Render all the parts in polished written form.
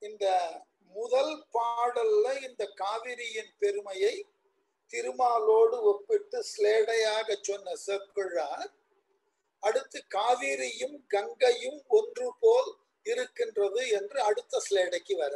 இந்த முதல் பாடல்ல இந்த காவிரியின் பெருமையை திருமாலோடு ஒப்பிட்டு ஸ்லேடையாக சொன்ன செப்பிழார் அடுத்து காவிரியும் கங்கையும் ஒன்று போல் இருக்கின்றது என்று அடுத்த ஸ்லேடைக்கு வர.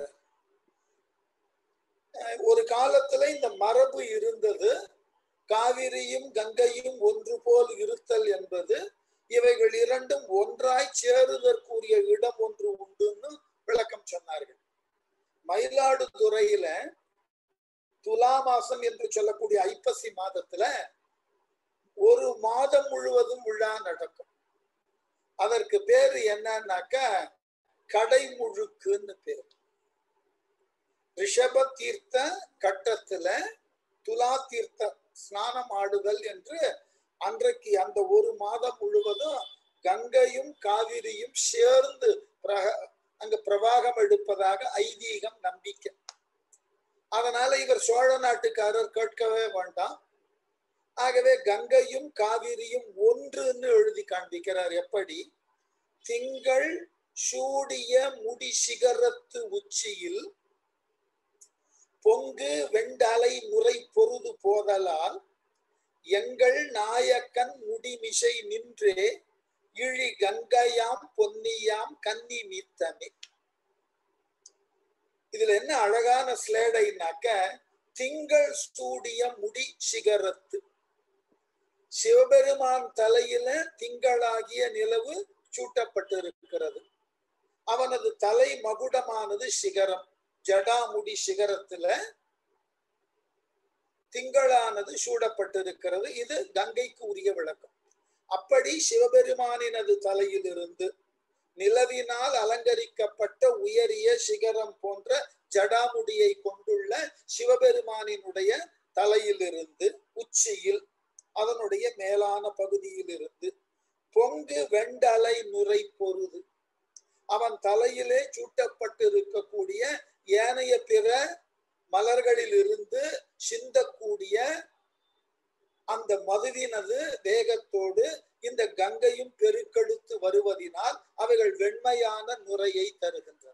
ஒரு காலத்துல இந்த மரபு இருந்தது, காவிரியும் கங்கையும் ஒன்று போல் இருத்தல் என்பது. இவைகள் இரண்டும் ஒன்றாய் சேருதற்குரிய இடம் ஒன்று உண்டுன்னு விளக்கம் சொன்னார்கள். மயிலாடுதுறையில துலா மாசம் என்று சொல்லக்கூடிய ஐப்பசி மாதத்துல ஒரு மாதம் முழுவதும் விழா நடக்கும். அதற்கு பேரு என்னன்னாக்க கடைமுழுக்குன்னு பேர். ரிஷப தீர்த்த கட்டத்துல துலா தீர்த்த ஸ்நானம் ஆடுதல் என்று அன்றைக்கு அந்த ஒரு மாதம் முழுவதும் கங்கையும் காவிரியும் சேர்ந்து அங்க பிரவாகம் எடுப்பதாக ஐதீகம், நம்பிக்கை. அதனால இவர் சோழ நாட்டுக்காரர் கேட்கவே வேண்டாம். ஆகவே கங்கையும் காவிரியும் ஒன்றுன்னு எழுதி காண்பிக்கிறார். எப்படி? திங்கள் சூடிய முடி சிகரத்து உச்சியில் பொங்கு வெண்டலை நுரை பொருது போதலால் எங்கள் நாயக்கன் முடிமிசை நின்றே இழி கங்கையாம் பொன்னியாம் கன்னி மீத்தமே. இதுல என்ன அழகான ஸ்லேடைனாக்க, திங்கள் சூடிய முடி சிகரத்து, சிவபெருமான் தலையில திங்களாகிய நிலவு சூட்டப்பட்டிருக்கிறது. அவனது தலை மகுடமானது சிகரம், ஜடாமுடி சிகரத்துல திங்களானது சூடப்பட்டிருக்கிறது. இது கங்கைக்கு உரிய விளக்கம். அப்படி சிவபெருமானினது தலையிலிருந்து நிலவினால் அலங்கரிக்கப்பட்ட உயரிய சிகரம் போன்ற ஜடாமுடியை கொண்டுள்ள சிவபெருமானினுடைய தலையிலிருந்து உச்சியில் அதனுடைய மேலான பகுதியில் இருந்து பொங்கு வெண்டலை நுரை பொருது, அவன் தலையிலே சூட்டப்பட்டிருக்கக்கூடிய ஏனைய பிற மலர்களில் இருந்து சிந்தக்கூடிய அந்த மதுவினது வேகத்தோடு இந்த கங்கையும் பெருக்கெடுத்து வருவதினால் அவைகள் வெண்மையான நுரையை தருகின்றன.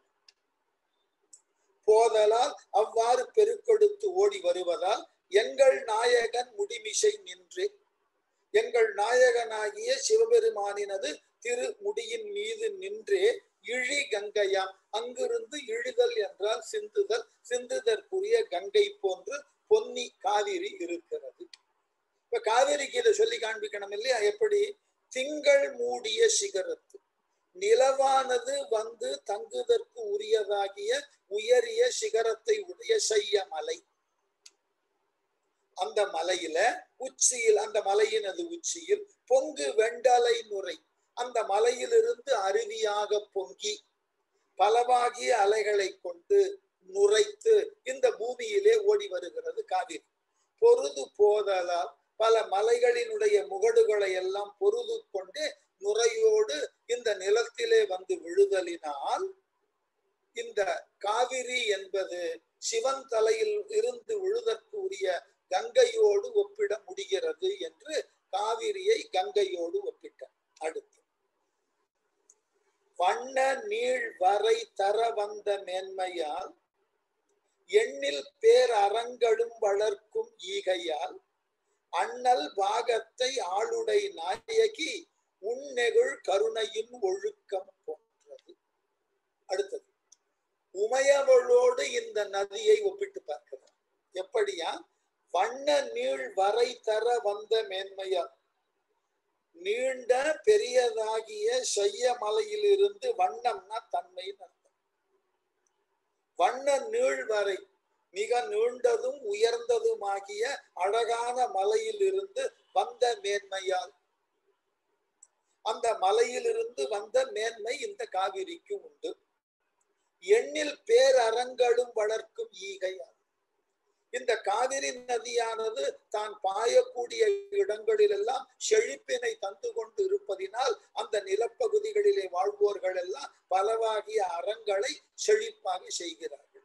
போதலால் அவ்வாறு பெருக்கெடுத்து ஓடி வருவதால் எங்கள் நாயகன் முடிமிசை நின்று, எங்கள் நாயகனாகிய சிவபெருமானினது திரு முடியின் மீது நின்றே இழி கங்கையாம், அங்கிருந்து இழிதல் என்றால் சிந்துதல், சிந்துதற்குரிய கங்கை போன்று பொன்னி காவிரி இருக்கிறது. இப்ப காவிரிக்கு இதை சொல்லி காண்பிக்கணும் இல்லையா? எப்படி? திங்கள் மூடிய சிகரத்து, நிலவானது வந்து தங்குதற்கு உரியதாகிய உயரிய சிகரத்தை உடைய செய்ய மலை, அந்த மலையில உச்சியில், அந்த மலையினது உச்சியில் பொங்கு வெண்டலை நுரை, அந்த மலையிலிருந்து அருவியாக பொங்கி பலவாகிய அலைகளை கொண்டு நுரைத்து இந்த பூமியிலே ஓடி வருகிறது காவிரி. பொருது போதலால் பல மலைகளினுடைய முகடுகளை எல்லாம் பொருது கொண்டு நுரையோடு இந்த நிலத்திலே வந்து விழுதலினால் இந்த காவிரி என்பது சிவன் தலையில் இருந்து விழுதற்கு உரிய கங்கையோடு ஒப்பிட முடிகிறது என்று காவிரியை கங்கையோடு ஒப்பிட்டார். அடுத்து வண்ண நீள் வரை தர வந்த மேன்மையால் எண்ணில் பேர் அரங்களும் வளர்க்கும் ஈகையால் அண்ணல் பாகத்தை ஆளுடை நாயகி உன்னெகுள் கருணையின் ஒழுக்கம் போன்றது. அடுத்தது உமையவளோடு இந்த நதியை ஒப்பிட்டு பார்க்கிறார். எப்படியா? வண்ண நீள் வரை தர வந்த மேன்மையால், நீண்ட பெரியதாகிய செய்ய மலையில் இருந்து, வண்ணம்னா தன்மை அர்த்தம், வண்ண நீள் வரை மிக நீண்டதும் உயர்ந்ததுமாகிய அழகான மலையில் இருந்து வந்த மேன்மையால், அந்த மலையிலிருந்து வந்த மேன்மை இந்த காவிரிக்கு உண்டு. எண்ணில் பேரரங்களும் வளர்க்கும் ஈகையால், இந்த காவிரி நதியானது தான் பாயக்கூடிய இடங்களில் எல்லாம் செழிப்பினை தந்து கொண்டு இருப்பதினால் அந்த நிலப்பகுதிகளிலே வாழ்வோர்கள் எல்லாம் பலவாகிய அறங்களை செழிப்பாக செய்கிறார்கள்.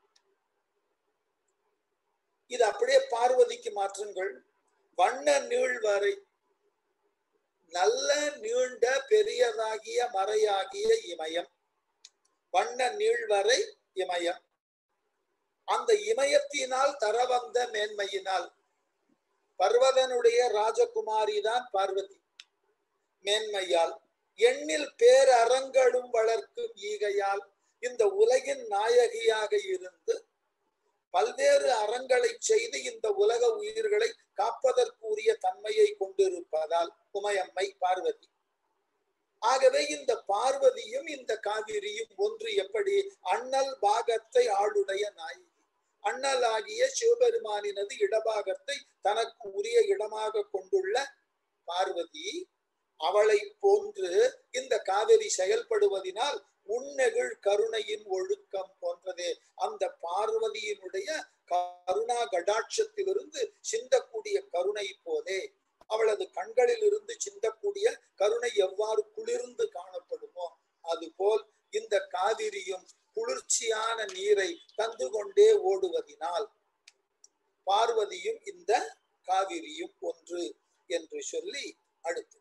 இது அப்படியே பார்வதிக்கு மாற்றுங்கள். வண்ண நீள் வரை, நல்ல நீண்ட பெரியதாகிய மறையாகிய இமயம், வண்ண நீள் வரை இமயம். அந்த இமயத்தினால் தர வந்த மேன்மையினால் பர்வதனுடைய ராஜகுமாரி தான் பார்வதி. மேன்மையால் எண்ணில் பேரறங்களும் வளர்க்கும் ஈகையால் இந்த உலகின் நாயகியாக இருந்து பல்வேறு அறங்களை செய்து இந்த உலக உயிர்களை காப்பதற்குரிய தன்மையை கொண்டிருப்பதால் உமையம்மை பார்வதி. ஆகவே இந்த பார்வதியும் இந்த காவிரியும் ஒன்று. எப்படி? அண்ணல் பாகத்தை ஆளுடைய நாயகி. அண்ணலாகிய சிவபெருமானினது இடபாகத்தை தனக்கு உரிய இடமாக கொண்டுள்ள பார்வதி, அவளை போன்று இந்த காவிரி செயல்படுவதனால் உன்னெகிழ் கருணையின் ஒழுக்கம் போன்றதே. அந்த பார்வதியினுடைய கருணா கடாட்சத்திலிருந்து சிந்தக்கூடிய கருணை போதே, அவளது கண்களில் இருந்து சிந்தக்கூடிய கருணை எவ்வாறு குளிர்ந்து காணப்படுமோ அதுபோல் இந்த காவிரியும் குளிர்ச்சியான நீரை தந்து கொண்டே ஓடுவதினால் பார்வதியும் இந்த காவிரியும் ஒன்று என்று சொல்லி அடுத்து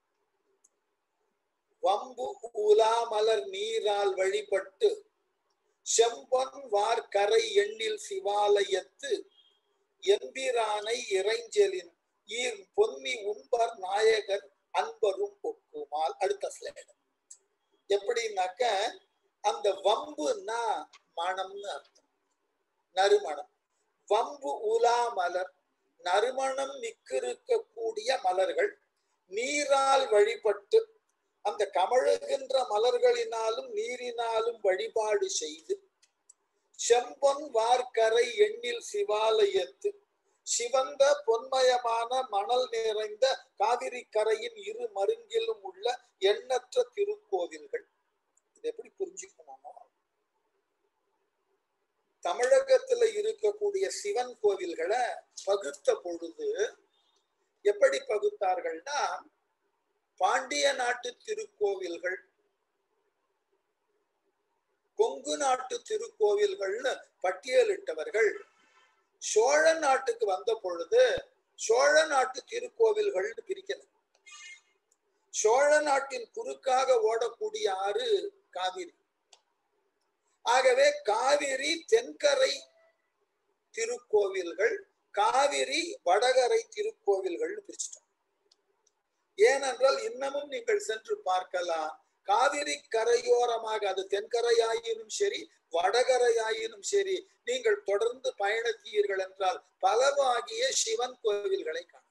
வம்பு உலாமலர் நீரால் வழிபட்டு செம்பொன் வார்கரை எண்ணில் சிவாலயத்து எம்பிரானை இறைஞ்சலின் ஈர் பொன்மி உம்பர் நாயகர் அன்பரும் ஒக்குமால். அடுத்த ஸ்லைடு. எப்படின்னாக்க அந்த வம்புன்னா மணம்னு அர்த்தம், நறுமணம். வம்பு உலா மலர், நறுமணம் மிக்கிருக்கக்கூடிய மலர்கள் நீரால் வழிபட்டு, அந்த கமழுகின்ற மலர்களினாலும் நீரினாலும் வழிபாடு செய்து செம்பொன் வார்கரை எண்ணில் சிவாலயத்து, சிவந்த பொன்மயமான மணல் நிறைந்த காவிரி கரையின் இரு மருங்கிலும் உள்ள எண்ணற்ற திருக்கோவில்கள். இது எப்படி புரிஞ்சுக்கணுமோ, தமிழகத்துல இருக்கக்கூடிய சிவன் கோவில்களை பகுத்த பொழுது எப்படி பகுத்தார்கள்னா, பாண்டிய நாட்டு திருக்கோவில்கள், கொங்கு நாட்டு திருக்கோவில்கள்னு பட்டியலிட்டவர்கள் சோழ நாட்டுக்கு வந்த பொழுது சோழ நாட்டு திருக்கோவில்கள் பிரிக்கணும். சோழ நாட்டின் குறுக்காக ஓடக்கூடிய ஆறு காவிரி. ஆகவே காவிரி தென்கரை திருக்கோவில்கள், காவிரி வடகரை திருக்கோவில்கள் பிரிச்சிட்டோம். ஏனென்றால் இன்னமும் நீங்கள் சென்று பார்க்கலாம், காவிரி கரையோரமாக, அது தென்கரையாயினும் சரி வடகரையாயினும் சரி, நீங்கள் தொடர்ந்து பயணித்தீர்கள் என்றால் பலவாகிய சிவன் கோவில்களை காண.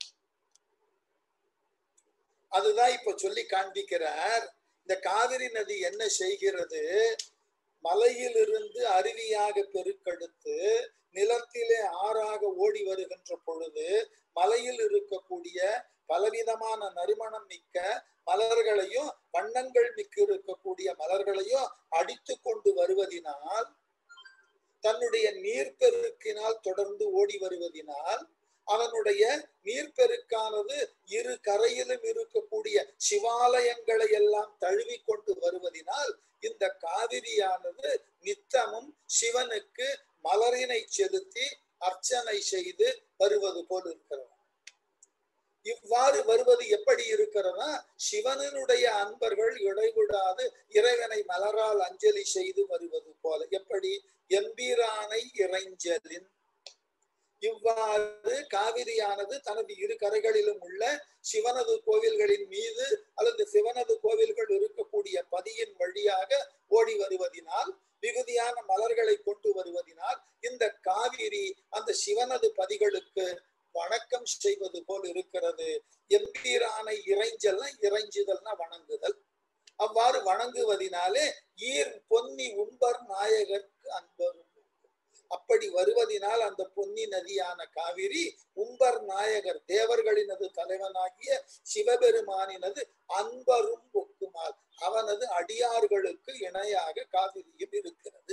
அதுதான் இப்ப சொல்லி காண்பிக்கிறார். இந்த காவிரி நதி என்ன செய்கிறது? மலையிலிருந்து அருவியாக பெருக்கெடுத்து நிலத்திலே ஆறாக ஓடி வருகின்ற பொழுது மலையில் இருக்கக்கூடிய பலவிதமான நறுமணம் மிக்க மலர்களையும் வண்ணங்கள் மிக்க இருக்கக்கூடிய மலர்களையும் அடித்து கொண்டு வருவதினால், தன்னுடைய நீர்பெருக்கினால் தொடர்ந்து ஓடி வருவதினால், அவனுடைய நீர்பெருக்கானது இரு கரையிலும் இருக்கக்கூடிய சிவாலயங்களை எல்லாம் தழுவி கொண்டு வருவதினால் இந்த காவிரியானது நித்தமும் சிவனுக்கு மலரினை செலுத்தி அர்ச்சனை செய்து வருவது போல் இருக்கிறது. இவ்வாறு வருவது எப்படி இருக்கிறதா? சிவனுடைய அன்பர்கள் இடைவிடாது இறைவனை மலரால் அஞ்சலி செய்து வருவது போல. எப்படி? எம்பிரானை இறைஞ்சலின். இவ்வாறு காவிரியானது தனது இரு கரைகளிலும் உள்ள சிவனது கோவில்களின் மீது அல்லது சிவனது கோவில்கள் இருக்கக்கூடிய பதியின் வழியாக ஓடி வருவதினால், மிகுதியான மலர்களை கொண்டு வருவதினால் இந்த காவிரி அந்த சிவனது பதிகளுக்கு வணக்கம் செய்வது போல் இருக்கிறது. எம்பிரானை இறைஞ்சல்னா, இறைஞ்சுதல்னா வணங்குதல். அவ்வாறு வணங்குவதினாலே ஈர் பொன்னி உம்பர் நாயகருக்கு அன்பரும். அப்படி வருவதினால் அந்த பொன்னி நதியான காவிரி உம்பர் நாயகர் தேவர்களினது தலைவனாகிய சிவபெருமானினது அன்பரும் ஒக்குமால், அவனது அடியார்களுக்கு இணையாக காவிரியும் இருக்கிறது.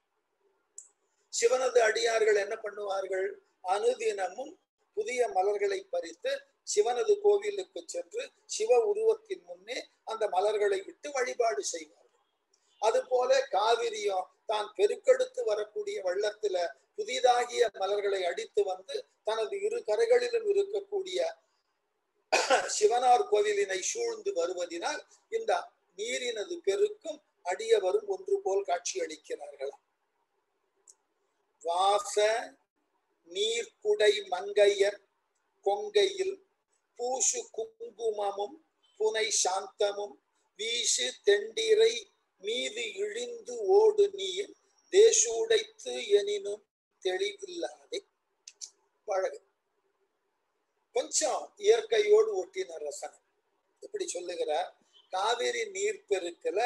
சிவனது அடியார்கள் என்ன பண்ணுவார்கள்? அனுதினமும் புதிய மலர்களை பறித்து சிவனது கோவிலுக்கு சென்று சிவ உருவத்தின் முன்னே அந்த மலர்களை விட்டு வழிபாடு செய்வார்கள். அதுபோல காவிரியும் தான் பெருக்கெடுத்து வரக்கூடிய வெள்ளத்துல புதிதாகிய மலர்களை அடித்து வந்து தனது இரு கரைகளிலும் இருக்கக்கூடிய சிவனார் கோவிலினை சூழ்ந்து வருவதினால் இந்த நீரினது பெருக்கும் அடியவரும் ஒன்று போல் காட்சி அளிக்கிறார்களாம். வாச நீர்க்குடை மங்கையர் கொங்கையில் பூசு குங்குமமும் புனை சாந்தமும் வீசு தெண்டிரை மீது இழிந்து ஓடு நீர் தேசூடைத்து எனினும் தெளிவில்லாதே. பழகு கொஞ்சம் இயற்கையோடு ஒட்டின ரசனை. இப்படி சொல்லுகிறார். காவிரி நீர்ப்பெருக்குல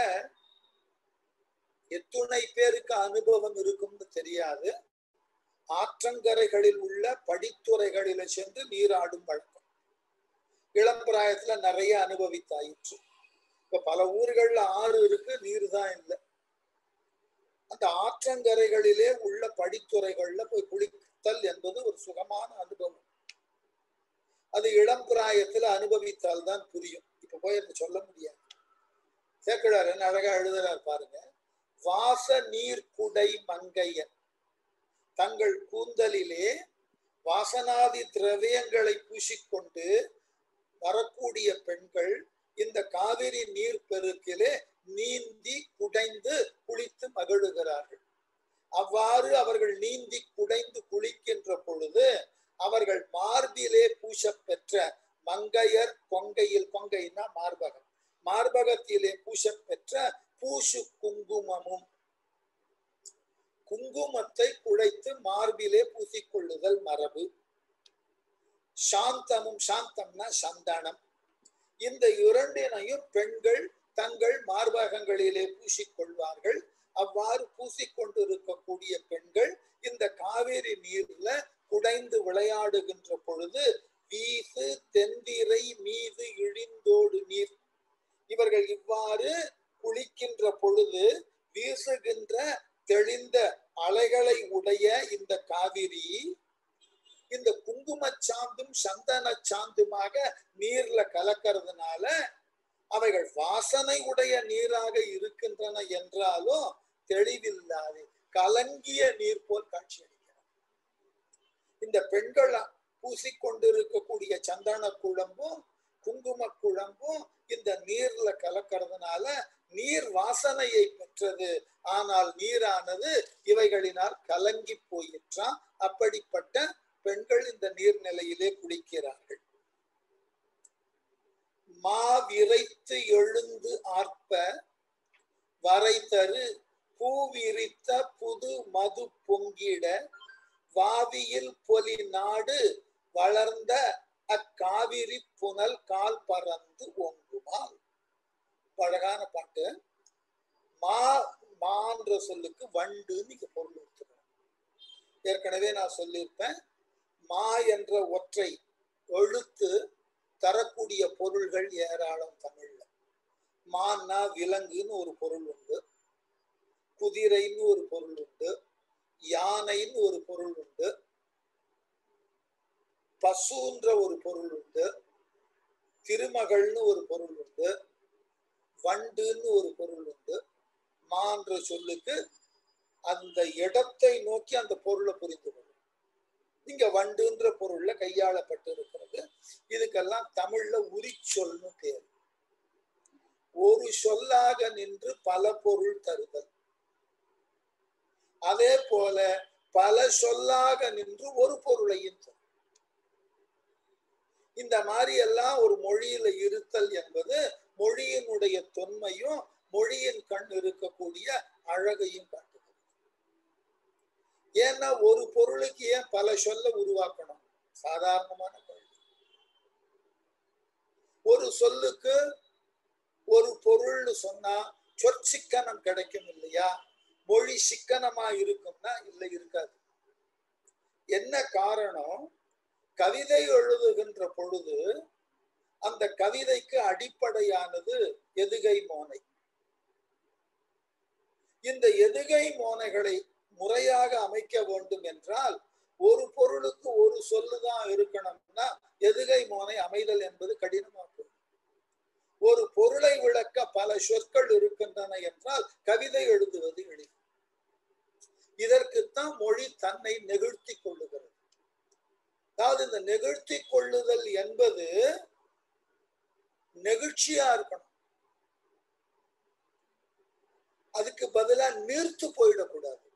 எத்துணை பேருக்கு அனுபவம் இருக்கும்னு தெரியாது. ஆற்றங்கரைகளில் உள்ள படித்துறைகளில சென்று நீராடும் வழக்கம் இளம்பிராயத்துல நிறைய அனுபவித்தாயிற்று. இப்ப பல ஊர்கள்ல ஆறு இருக்கு, நீர் தான் இல்லை. அந்த ஆற்றங்கரைகளிலே உள்ள படித்துறைகள்ல போய் குளித்தல் என்பது ஒரு சுகமான அனுபவம். அது இளம்பிராயத்துல அனுபவித்தால் தான் புரியும். இப்ப போய் எனக்கு சொல்ல முடியாது. சேக்கிழார் என்ன அழகா எழுதுறார் பாருங்க. வாச நீர்க்குடை மங்கையர், தங்கள் கூந்தலிலே வாசனாதி திரவியங்களை பூசிக்கொண்டு வரக்கூடிய பெண்கள் இந்த காவிரி நீர் பெருக்கிலே நீந்தி குடைந்து குளித்து மகிழுகிறார்கள். அவ்வாறு அவர்கள் நீந்தி குடைந்து குளிக்கின்ற பொழுது அவர்கள் மார்பிலே பூச பெற்ற மங்கையர் கொங்கையில், கொங்கைன்னா மார்பகம், மார்பகத்திலே பூச பெற்ற பூசு குங்குமமும், குங்குமத்தை குழைத்து மார்பிலே பூசிக்கொள்ளுதல் மரபு. சாந்தமும், சாந்தம்னா சந்தனம், இந்த இரண்டினையும் பெண்கள் தங்கள் மார்பகங்களிலே பூசிக்கொள்வார்கள். அவ்வாறு பூசிக்கொண்டு இருக்கக்கூடிய பெண்கள் இந்த காவிரி நீர்ல குடைந்து விளையாடுகின்ற பொழுது வீசு தென்திரை மீது இழிந்தோடு நீர், இவர்கள் இவ்வாறு குளிக்கின்ற பொழுது வீசுகின்ற தெளிந்த அலைகளை உடைய இந்த காவிரி இந்த குங்கும சாந்தும் சந்தன சாந்துமாக நீர்ல கலக்கிறதுனால அவைகள் வாசனை உடைய நீராக இருக்கின்றன என்றாலும் தெளிவில்லாது கலங்கிய நீர் போல் காட்சி அளிக்கிறது. இந்த பெண்கள் பூசிக்கொண்டிருக்கக்கூடிய சந்தன குழம்பும் குங்கும குழம்பும் இந்த நீர்ல கலக்கிறதுனால நீர் வாசனையை பெற்றது. ஆனால் நீரானது இவைகளினால் கலங்கி போயிற்றான். அப்படிப்பட்ட பெண்கள் இந்த நீர்நிலையிலே குளிக்கிறார்கள். மாவிரைத்து எழுந்து ஆர்ப்ப வரைதரு பூவிரித்த புது மது பொங்கிட வாவியில் பொலி நாடு வளர்ந்த அக்காவிரி புனல் கால் பறந்து ஓங்குமால். அழகான பாட்டு. மான்ற சொல்லுக்கு வண்டுன்னு இங்க பொருள் எடுத்துக்கணும். ஏற்கனவே நான் சொல்லியிருப்பேன், மா என்ற ஒற்றை எழுத்து தரக்கூடிய பொருள்கள் ஏராளம் தமிழ்ல. மான்னா விலங்குன்னு ஒரு பொருள் உண்டு, குதிரைன்னு ஒரு பொருள் உண்டு, யானைன்னு ஒரு பொருள் உண்டு, பசுன்ற ஒரு பொருள் உண்டு, திருமகள்னு ஒரு பொருள் உண்டு, வண்டுன்னு ஒரு பொருள் உண்டு. மான்ற சொல்லுக்கு அந்த இடத்தை நோக்கி அந்த பொருளை புரிந்து கொள்ளும். இங்க வண்டுன்ற பொருள்ல கையாளப்பட்டு இருக்கிறது. இதுக்கெல்லாம் தமிழ்ல உரிச்சொல்னு பேர். ஒரு சொல்லாக நின்று பல பொருள் தருதல். அதே போல பல சொல்லாக நின்று ஒரு பொருளையும் தரும். இந்த மாதிரி எல்லாம் ஒரு மொழியில இருத்தல் என்பது மொழியினுடைய தொன்மையும் மொழியின் கண் இருக்கக்கூடிய அழகையும் காட்டுகிறது. ஏன்னா ஒரு பொருளுக்கு ஏன் பல சொல்ல உருவாக்கணும்? சாதாரணமான பொருள். ஒரு சொல்லுக்கு ஒரு பொருள்னு சொன்னா சொற்சிக்கனம் கிடைக்கும் இல்லையா? மொழி சிக்கனமா இருக்கும்னா இல்லை, இருக்காது. என்ன காரணம்? கவிதை எழுதுகின்ற பொழுது அந்த கவிதைக்கு அடிப்படையானது எதுகை மோனை. இந்த எதுகை மோனைகளை முறையாக அமைக்க வேண்டும் என்றால் ஒரு பொருளுக்கு ஒரு சொல்லுதான் இருக்கணும்னா எதுகை மோனை அமைதல் என்பது கடினமாகும். ஒரு பொருளை விளக்க பல சொற்கள் இருக்கின்றன என்றால் கவிதை எழுதுவது எளிது. இதற்குத்தான் மொழி தன்னை நெகிழ்த்தி கொள்ளுகிறது. அதாவது இந்த நெகிழ்த்தி கொள்ளுதல் என்பது நெகிழ்ச்சியா இருக்கணும். அதுக்கு பதிலா நீர்த்து போயிடக்கூடாது.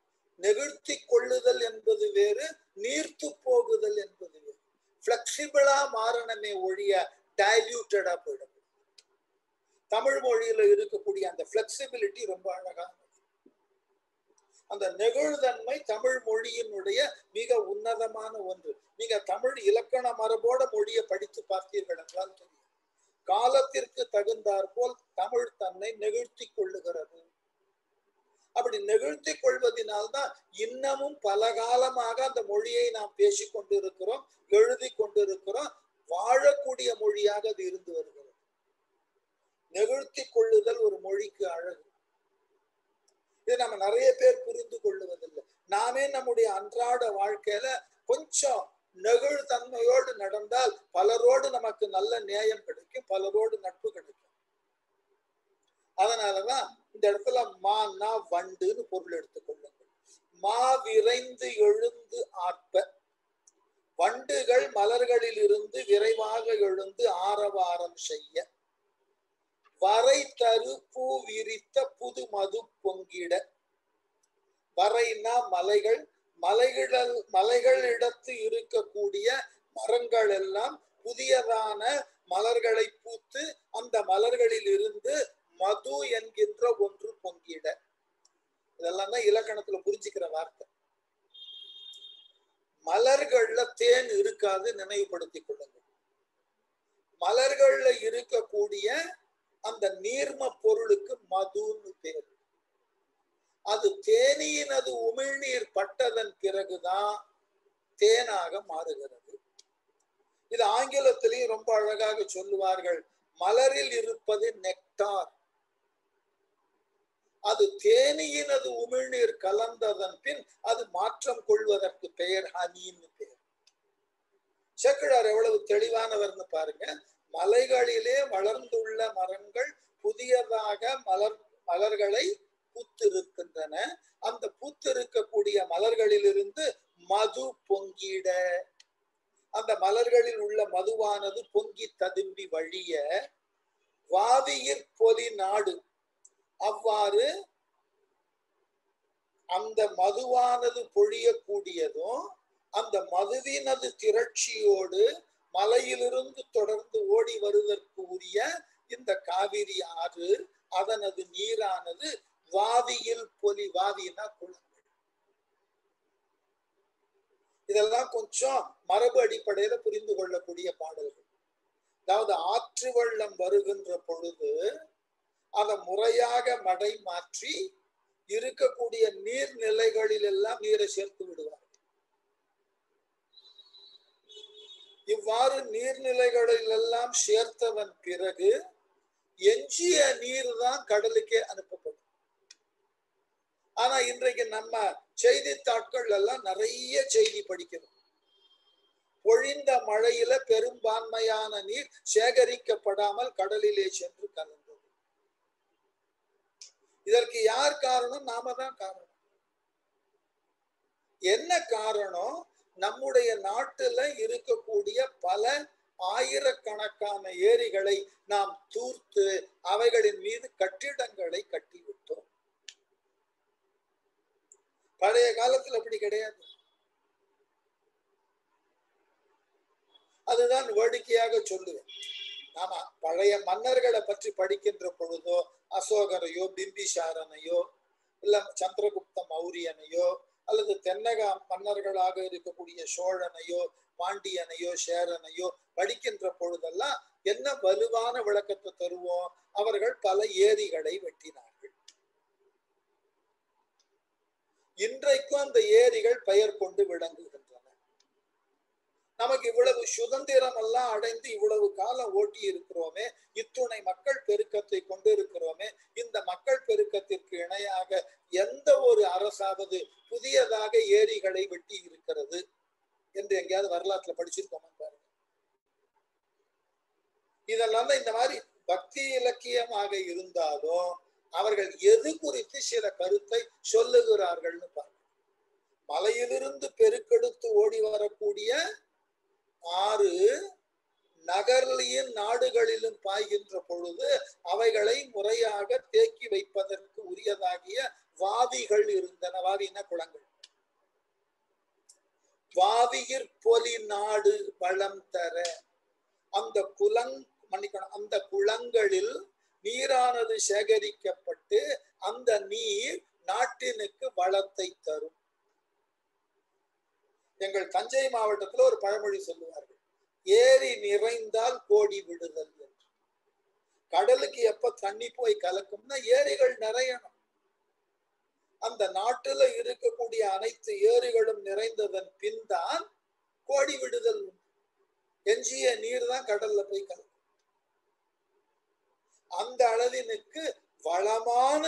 நெகிழ்த்தி கொள்ளுதல் என்பது வேறு, நீர்த்து போகுதல் என்பது வேறு. பிளெக்சிபிளா மாறணுமே ஒழிய டைல்யூட்டடா போயிடும். தமிழ் மொழியில இருக்கக்கூடிய அந்த பிளெக்சிபிலிட்டி ரொம்ப அழகானது. அந்த நெகிழ்தன்மை தமிழ் மொழியினுடைய மிக உன்னதமான ஒன்று. நீங்க தமிழ் இலக்கண மரபோட மொழியை படித்து பார்த்தீர்கள் என்றால் தெரியும். காலத்திற்கு தகுந்தாற் போல் தமிழ் தன்னை நெகிழ்த்தி கொள்ளுகிறது. அப்படி நெகிழ்த்தி கொள்வதனால்தான் இன்னமும் பல காலமாக அந்த மொழியை நாம் பேசிக் கொண்டிருக்கிறோம், எழுதி கொண்டிருக்கிறோம், வாழக்கூடிய மொழியாக அது இருந்து வருகிறது. நெகிழ்த்தி கொள்ளுதல் ஒரு மொழிக்கு அழகு. இது நம்ம நிறைய பேர் புரிந்து கொள்ளுவதில்லை. நாமே நம்முடைய அன்றாட வாழ்க்கையில கொஞ்சம் நெகிழ்தன்மையோடு நடந்தால் பலரோடு நமக்கு நல்ல நேயம் கிடைக்கும், பலரோடு நட்பு கிடைக்கும். அதனாலதான் இந்த இடத்துல மான்னா வண்டுன்னு பொருள் எடுத்துக்கொள்ளுங்கள். மா விரைந்து எழுந்து ஆர்ப்ப, வண்டுகள் மலர்களில் இருந்து விரைவாக எழுந்து ஆரவாரம் செய்ய, வரை தரு பூ விரித்த புது மது பொங்கிட. வரைனா மலைகள், மலைகளிடத்து இருக்கக்கூடிய மரங்கள் எல்லாம் புதியதான மலர்களை பூத்து அந்த மலர்களில் இருந்து மது என்கின்ற ஒன்று பொங்கிட. இதெல்லாம் தான் இலக்கணத்துல புரிஞ்சுக்கிற வார்த்தை. மலர்கள்ல தேன் இருக்காது, நினைவுபடுத்திக் கொள்ளுங்கள். மலர்கள்ல இருக்கக்கூடிய அந்த நீர்ம பொருளுக்கு மதுன்னு பேர். அது தேனியினது உமிழ்நீர் பட்டதன் பிறகுதான் தேனாக மாறுகிறது. இது ஆங்கிலத்திலையும் ரொம்ப அழகாக சொல்லுவார்கள். மலரில் இருப்பது நெக்டார், அது தேனியினது உமிழ்நீர் கலந்ததன் பின் அது மாற்றம் கொள்வதற்கு பெயர் ஹனின்னு பெயர். சேக்கிழார் எவ்வளவு தெளிவானவர்னு பாருங்க. மலைகளிலே வளர்ந்துள்ள மரங்கள் புதியதாக மலர்களை பூத்திருக்கின்றன. அந்த பூத்திருக்கக்கூடிய மலர்களில் இருந்து மது பொங்கிட, அந்த மலர்களில் உள்ள மதுவானது பொங்கி ததும்பி வழிய, வாவியிற் பொலி நாடு, அவ்வாறு அந்த மதுவானது பொழியக்கூடியதும் அந்த மதுவினது திரட்சியோடு மலையிலிருந்து தொடர்ந்து ஓடி வருவதற்கு உரிய இந்த காவிரி ஆறு, அதனது நீரானது வாவியில் பொலி, வாவினா குளங்கள். இதெல்லாம் கொஞ்சம் மரபு அடிப்படையில புரிந்து கொள்ளக்கூடிய பாடல்கள். அதாவது ஆற்று வெள்ளம் வருகின்ற பொழுது அதை முறையாக மடை மாற்றி இருக்கக்கூடிய நீர்நிலைகளில் எல்லாம் நீரை சேர்த்து விடுவார். இவ்வாறு நீர்நிலைகளில் எல்லாம் சேர்த்தவன் பிறகு எஞ்சிய நீர் தான் கடலுக்கே அனுப்பப்படும். ஆனா இன்றைக்கு நம்ம செய்தித்தாட்கள் எல்லாம் நிறைய செய்தி படிக்கணும். பொழிந்த மழையில பெரும்பான்மையான நீர் சேகரிக்கப்படாமல் கடலிலே சென்று கலந்தது. இதற்கு யார் காரணம்? நாம தான் காரணம். என்ன காரணம்? நம்முடைய நாட்டுல இருக்கக்கூடிய பல ஆயிரக்கணக்கான ஏரிகளை நாம் தூர்த்து அவைகளின் மீது கட்டிடங்களை கட்டிவிட்டோம். பழைய காலத்துல அப்படி கிடையாது. அதுதான் வேடிக்கையாக சொல்லுவேன். நாம பழைய மன்னர்களை பற்றி படிக்கின்ற பொழுதோ, அசோகரையோ பிம்பிசாரனையோ இல்ல சந்திரகுப்த மௌரியனையோ அல்லது தென்னக மன்னர்களாக இருக்கக்கூடிய சோழனையோ பாண்டியனையோ சேரனையோ படிக்கின்ற பொழுதெல்லாம் என்ன வலுவான விளக்கத்தை தருவோம்? அவர்கள் பல ஏரிகளை வெட்டினார்கள். இன்றைக்கும் அந்த ஏரிகள் பெயர் கொண்டு விளங்குகின்றன. நமக்கு இவ்வளவு சுதந்திரம் எல்லாம் அடைந்து இவ்வளவு காலம் ஓட்டி இருக்கிறோமே, இத்துணை மக்கள் பெருக்கத்தை கொண்டு இருக்கிறோமே, இந்த மக்கள் பெருக்கத்திற்கு இணையாக எந்த ஒரு அரசாவது புதியதாக ஏரிகளை வெட்டி இருக்கிறது என்று எங்கேயாவது வரலாற்றுல படிச்சிருக்கோமா பாருங்க. இதெல்லாம் தான் இந்த மாதிரி பக்தி இலக்கியமாக இருந்தாலும் அவர்கள் எது குறித்து சில கருத்தை சொல்லுகிறார்கள்னு பாருங்க. மலையிலிருந்து பெருக்கெடுத்து ஓடி வரக்கூடிய ஆறு நகர்லியின் நாடுகளிலும் பாய்கின்ற பொழுது அவைகளை முறையாக தேக்கி வைப்பதற்கு உரியதாகிய வாவிகள் இருந்தன. வாவின குளங்கள். வாவியிற் பொலி நாடு வளம் தர. அந்த அந்த குளங்களில் நீரானது சேகரிக்கப்பட்டு அந்த நீர் நாட்டினுக்கு வளத்தை தரும். எங்கள் தஞ்சை மாவட்டத்தில் ஒரு பழமொழி சொல்லுவார்கள், ஏரி நிறைந்தால் கோடி விடுதல் என்று. கடலுக்கு எப்ப தண்ணி போய் கலக்கும்னா ஏரிகள் நிறையணும். அந்த நாட்டுல இருக்கக்கூடிய அனைத்து ஏரிகளும் நிறைந்ததன் பின் தான் கோடி விடுதல். எஞ்சிய நீர் தான் கடல்ல போய் கலக்கும். அந்த அளவினுக்கு வளமான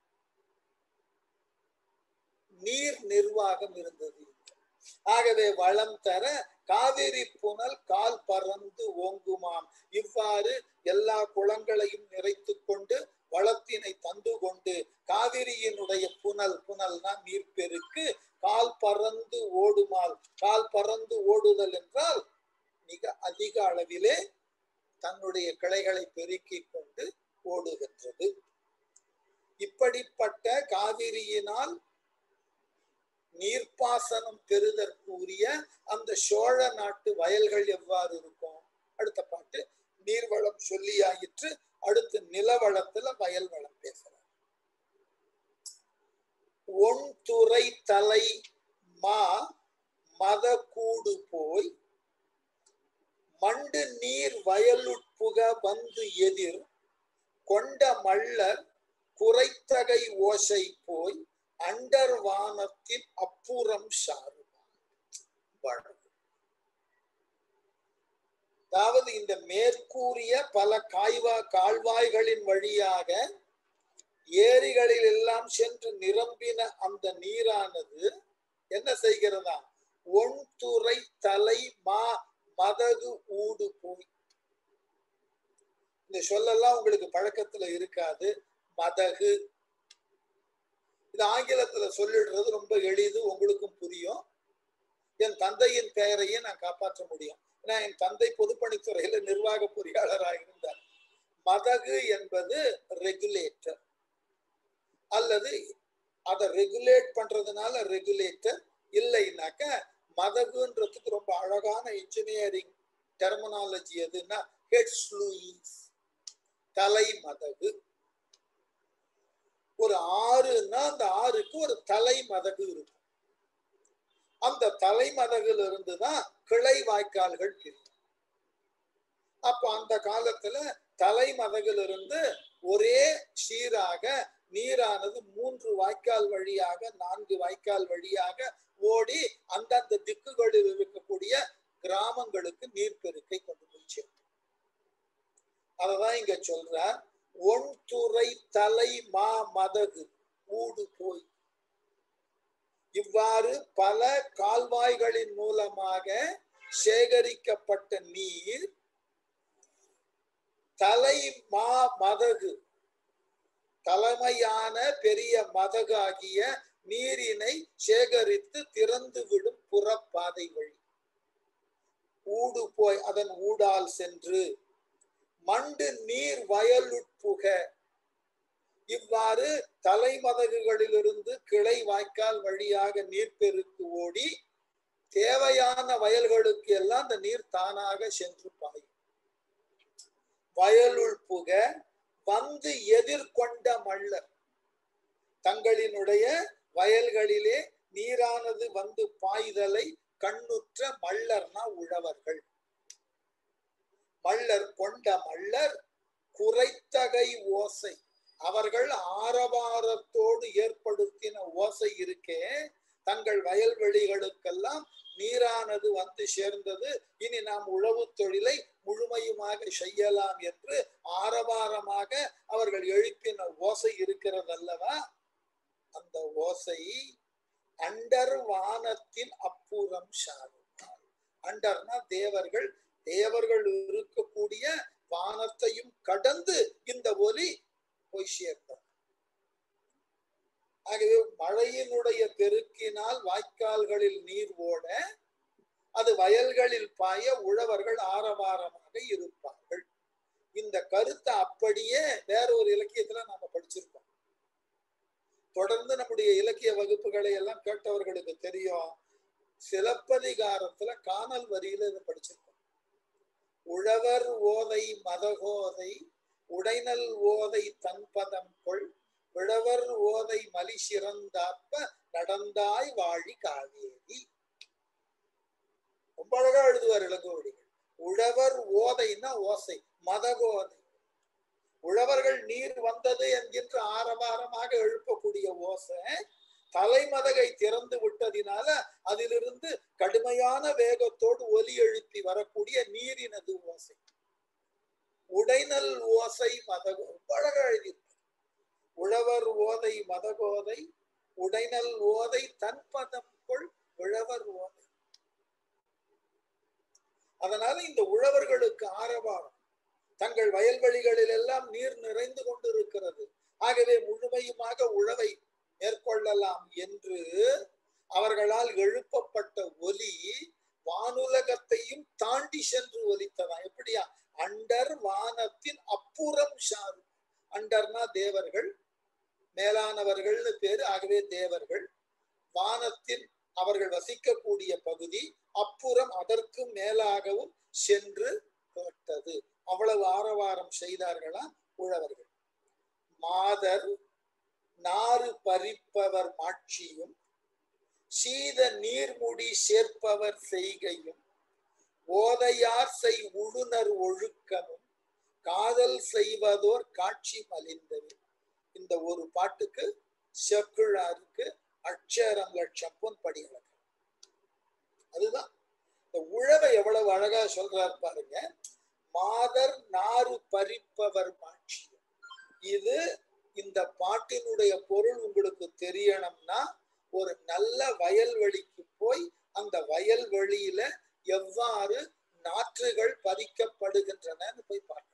நீர் நிர்வாகம் இருந்தது. ஆகவே வளம் தர காவிரி புனல் கால் பறந்து ஓங்குமாம். இவ்வாறு எல்லா குளங்களையும் நிறைத்து கொண்டு வளத்தினை தந்து கொண்டு காவிரியினுடைய புனல்னா நீர்பெருக்கு கால் பறந்து ஓடுமால். கால் பறந்து ஓடுதல் என்றால் மிக அதிக அளவிலே தன்னுடைய கிளைகளை பெருக்கிக் கொண்டு ஓடுகின்றது. இப்படிப்பட்ட காவிரியினால் நீர்ப்பாசனம் பெறுதற்குரிய அந்த சோழ நாட்டு வயல்கள் எவ்வாறு இருக்கும்? அடுத்த பாட்டு நீர்வளம் சொல்லியாயிற்று. அடுத்து நிலவளத்துல வயல் வளம் பேசுறார். ஒன்துறை தலை மா மத கூடு போய் மண்டு நீர் வயலுட்புக வந்து எதிர் கொண்ட மல்லர் குறைத்தகை ஓசை போய் அண்டர் வானத்தின் அப்புறம் சாருவான். அதாவது இந்த மேற்கூறிய பல கால்வாய்களின் வழியாக ஏரிகளில் எல்லாம் சென்று நிரம்பின அந்த நீரானது என்ன செய்கிறதா? ஒன்துறை தலை மா மதகு ஊடு போய். இந்த சொல்லெல்லாம் உங்களுக்கு பழக்கத்துல இருக்காது. மதகு, இது ஆங்கிலத்துல சொல்லிடுறது ரொம்ப எளிது, உங்களுக்கும் புரியும். என் தந்தையின் பெயரையே நான் காப்பாற்ற முடியும். ஏன்னா என் தந்தை பொதுப்பணித்துறையில நிர்வாக பொறியாளராக இருந்தார். மதகு என்பது ரெகுலேட்டர், அல்லது அதை ரெகுலேட் பண்றதுனால ரெகுலேட்டர், இல்லைன்னாக்க மதகுன்றதுக்கு ரொம்ப அழகான இன்ஜினியரிங் டெர்மினாலஜி எதுன்னா ஹெட் ஸ்லூயிஸ், தலை மதகு. ஒரு ஆறுன்னா அந்த ஆறுக்கு ஒரு தலை மதகு இருக்கும். அந்த தலை மதகுல இருந்துதான் கிளை வாய்க்கால்கள் பிரியும். அப்ப அந்த காலத்துல தலை மதகிலிருந்து ஒரே சீராக நீரானது 3 வாய்க்கால் வழியாக 4 வாய்க்கால் வழியாக ஓடி அந்தந்த திக்குகளில் இருக்கக்கூடிய கிராமங்களுக்கு நீர்பெருக்கை கொண்டு போய் சேர்க்கும். அததான் இங்க சொல்றார், ஒன்துறை தலை மா மதகு ஊடு போய். இவ்வாறு பல கால்வாய்களின் மூலமாக சேகரிக்கப்பட்ட நீர் தலை மா மதகு, தலைமையான பெரிய மதகாகிய நீரினை சேகரித்து திறந்து விடும் புறப்பாதை வழி ஊடு போய் அதன் ஊடால் சென்று மண்டு நீர் வயலுட்புக. இவ்வாறு தலைமதகுகளிலிருந்து கிளை வாய்க்கால் வழியாக நீர்பெருக்கு ஓடி தேவையான வயல்களுக்கு எல்லாம் அந்த நீர் தானாக சென்று பாயும். வயலுள் புக வந்து எதிர்கொண்ட மல்லர், தங்களினுடைய வயல்களிலே நீரானது வந்து பாய்தலை கண்ணுற்ற மல்லர்னா உழவர்கள். மல்லர் கொண்ட மல்லர் குறைத்தகை ஓசை, அவர்கள் ஆரவாரத்தோடு ஏற்படுத்தின ஓசை இருக்கே, தங்கள் வயல்வெளிகளுக்கெல்லாம் நீரானது வந்து சேர்ந்தது, இனி நாம் உழவு தொழிலை முழுமையுமாக செய்யலாம் என்று ஆரவாரமாக அவர்கள் எழுப்பின ஓசை இருக்கிறது அல்லவா, அந்த ஓசை அண்டர் வானத்தின் அப்புறம் சாருவார். அண்டர்னா தேவர்கள், தேவர்கள் இருக்கக்கூடிய வானத்தையும் கடந்து இந்த ஒலி போய் சேர்ந்தார். ஆகவே மழையினுடைய பெருக்கினால் வாய்க்கால்களில் நீர் ஓட அது வயல்களில் பாய உழவர்கள் ஆரவாரமாக இருப்பார்கள். இந்த கருத்தை அப்படியே வேற ஒரு இலக்கியத்துல நாம படிச்சிருக்கோம். தொடர்ந்து நம்முடைய இலக்கிய வகுப்புகளை எல்லாம் கேட்டவர்களுக்கு தெரியும். சிலப்பதிகாரத்துல காணல் வரியில இதை படிச்சிருக்கோம். உழவர் ஓதை மதகோதை உடைநல் ஓதை தன்பதம் கொள் விழவர் ஓதை மலி சிறந்தாப்ப நடந்தாய் வாழி காவேரி. ரொம்ப அழகா எழுதுவார் இளங்கோவடிகள். உழவர் ஓதைன்னா ஓசை, மதகோதை உழவர்கள் நீர் வந்தது என்கின்ற ஆரவாரமாக எழுப்பக்கூடிய ஓசை தலைமதகை திறந்து விட்டதினால அதிலிருந்து கடுமையான வேகத்தோடு ஒலி எழுப்பி வரக்கூடிய நீரினது ஓசை. உடைநல் ஓசை மதகோ அழகா எழுதியிருப்பார். உழவர் ஓதை மதகோதை உடைநல் ஓதை தன்பதம் கொள் விழவர் ஓதை. அதனால இந்த உழவர்களுக்கு ஆரவாரம். தங்கள் வயல்வெளிகளில் எல்லாம் நீர் நிறைந்து கொண்டிருக்கிறது, ஆகவே முழுமையுமாக உழவை மேற்கொள்ளலாம் என்று அவர்களால் எழுப்பப்பட்ட ஒலி வானுலகத்தையும் தாண்டி சென்று ஒலித்ததா. எப்படியா? அண்டர் வானத்தின் அப்புறம் ஷாரு. அண்டர்னா தேவர்கள், மேலானவர்கள்னு பேரு, ஆகவே தேவர்கள். வானத்தின் அவர்கள் வசிக்கக்கூடிய பகுதி, அப்புறம் அதற்கு மேலாகவும் சென்று கேட்டது. அவ்வளவு ஆரவாரம் செய்தார்களா உழவர்கள். மாதர் நாறு பறிப்பவர் மாட்சியும் சீத நீர்முடி சேர்ப்பவர் செய்கையும் ஓதையார் செய் உழுனர் ஒழுக்கமும் காதல் செய்வதோர் காட்சி மலிந்தது. இந்த ஒரு பாட்டுக்கு செக்குழாருக்கு அட்சரம் லட்சம் பொன் படிகள. அதுதான் இந்த உழவை எவ்வளவு அழகா சொல்றார் பாருங்க. மாதர் நாறு பறிப்பவர் மாட்சியம். இது இந்த பாட்டினுடைய பொருள் உங்களுக்கு தெரியணும்னா ஒரு நல்ல வயல்வெளிக்கு போய் அந்த வயல்வெளியில எவ்வாறு நாற்றுகள் பறிக்கப்படுகின்றன போய் பார்க்கணும்.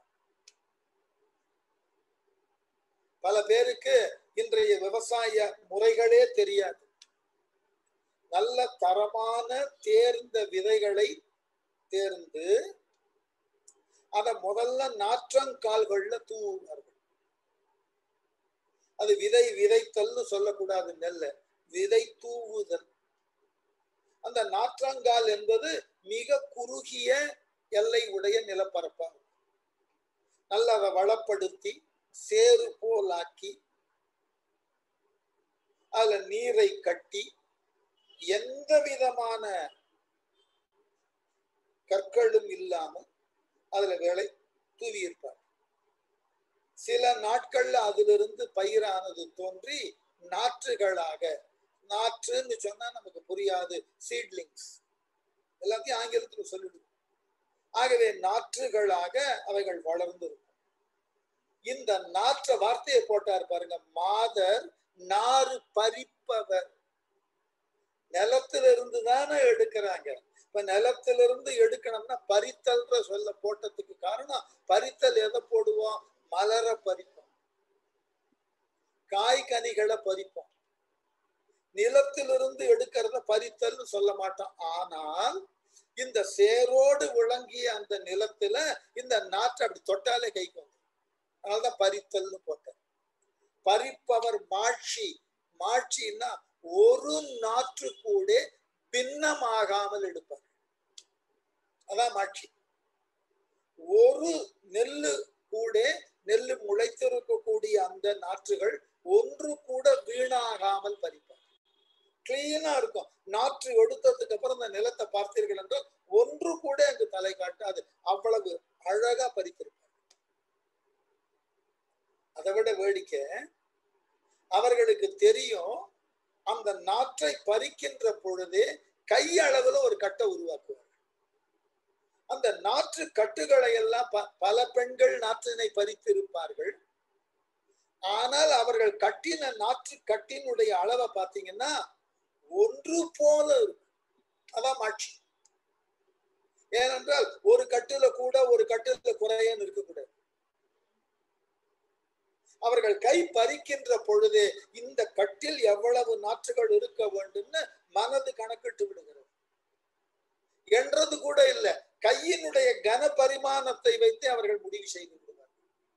பல பேருக்கு இன்றைய விவசாய முறைகளே தெரியாது. நல்ல தரமான தேர்ந்த விதைகளை தேர்ந்து அதை முதல்ல நாற்றங்கால்கள்ல தூவுவார்கள். அது விதை விதைத்தல்னு சொல்லக்கூடாது, நெல்ல விதை தூவுதல். அந்த நாற்றங்கால் என்பது மிக குறுகிய எல்லை உடைய நிலப்பரப்பாகும். நல்ல அதை வளப்படுத்தி சேறு போலாக்கி அதுல நீரை கட்டி எந்த விதமான கற்களும் இல்லாமல் அதுல வேலை தூவி இருப்பார். சில நாட்கள்ல அதிலிருந்து பயிரானது தோன்றி நாற்றுகளாக, நாற்றுன்னு சொன்னா நமக்கு புரியாது, சீட்லிங்ஸ் எல்லாத்தையும் ஆங்கிலத்துல சொல்லிடுவோம். ஆகவே நாற்றுகளாக அவைகள் வளர்ந்திருக்கும். இந்த நாற்ற வார்த்தையை போட்டார் பாருங்க. மாதர் நாறு பறிப்பவர். நிலத்திலிருந்து தானே எடுக்கிறாங்க. இப்ப நிலத்திலிருந்து எடுக்கணும்னா பறித்தல்ன்ற சொல்ல போட்டதுக்கு காரணம், பறித்தல் எதை போடுவோம்? மலரை பறிப்போம், காய்கனிகளை பறிப்போம். நிலத்திலிருந்து எடுக்கிறத பறித்தல்னு சொல்ல மாட்டோம். ஆனால் இந்த சேரோடு விளங்கிய அந்த நிலத்துல இந்த நாற்று அப்படி தொட்டாலே கைக்கு வந்து, அதனாலதான் பறித்தல்னு போட்டார். பறிப்பவர் மாட்சி. மாட்சின்னா ஒரு நாற்று கூட பின்னமாகாமல் எடுப்பார், அதான் மாட்சி. ஒரு நெல்லு கூட, நெல்லு முளைத்திருக்கக்கூடிய அந்த நாற்றுகள் ஒன்று கூட வீணாகாமல் பறிப்பார். கிளீனா இருக்கும். நாற்று எடுத்ததுக்கு அப்புறம் அந்த நிலத்தை பார்த்தீர்கள் என்றால் ஒன்று கூட அங்கு தலை காட்டாது, அவ்வளவு அழகா பறித்திருப்பார். அதை விட வேடிக்கை, அவர்களுக்கு தெரியும் அந்த நாற்றை பறிக்கின்ற பொழுதே கையளவுல ஒரு கட்டை உருவாக்குவார். அந்த நாற்று கட்டுகளை எல்லாம் பல பெண்கள் நாற்றினை பறித்திருப்பார்கள். ஆனால் அவர்கள் கட்டின நாற்று கட்டினுடைய அளவை பார்த்தீங்கன்னா ஒன்று போல இருக்கும். அதான் மாட்சி. ஏனென்றால் ஒரு கட்டுல கூட ஒரு கட்டுல குறையன்னு இருக்கக்கூடாது. அவர்கள் கை பறிக்கின்ற பொழுது இந்த கட்டில் எவ்வளவு நாற்றுகள் இருக்க வேண்டும்னு மனது கணக்கிட்டு விடுகிறது. என்றது கூட இல்லை, கையினுடைய கன பரிமாணத்தை வைத்து அவர்கள் முடிவு செய்து விடுவார்கள்.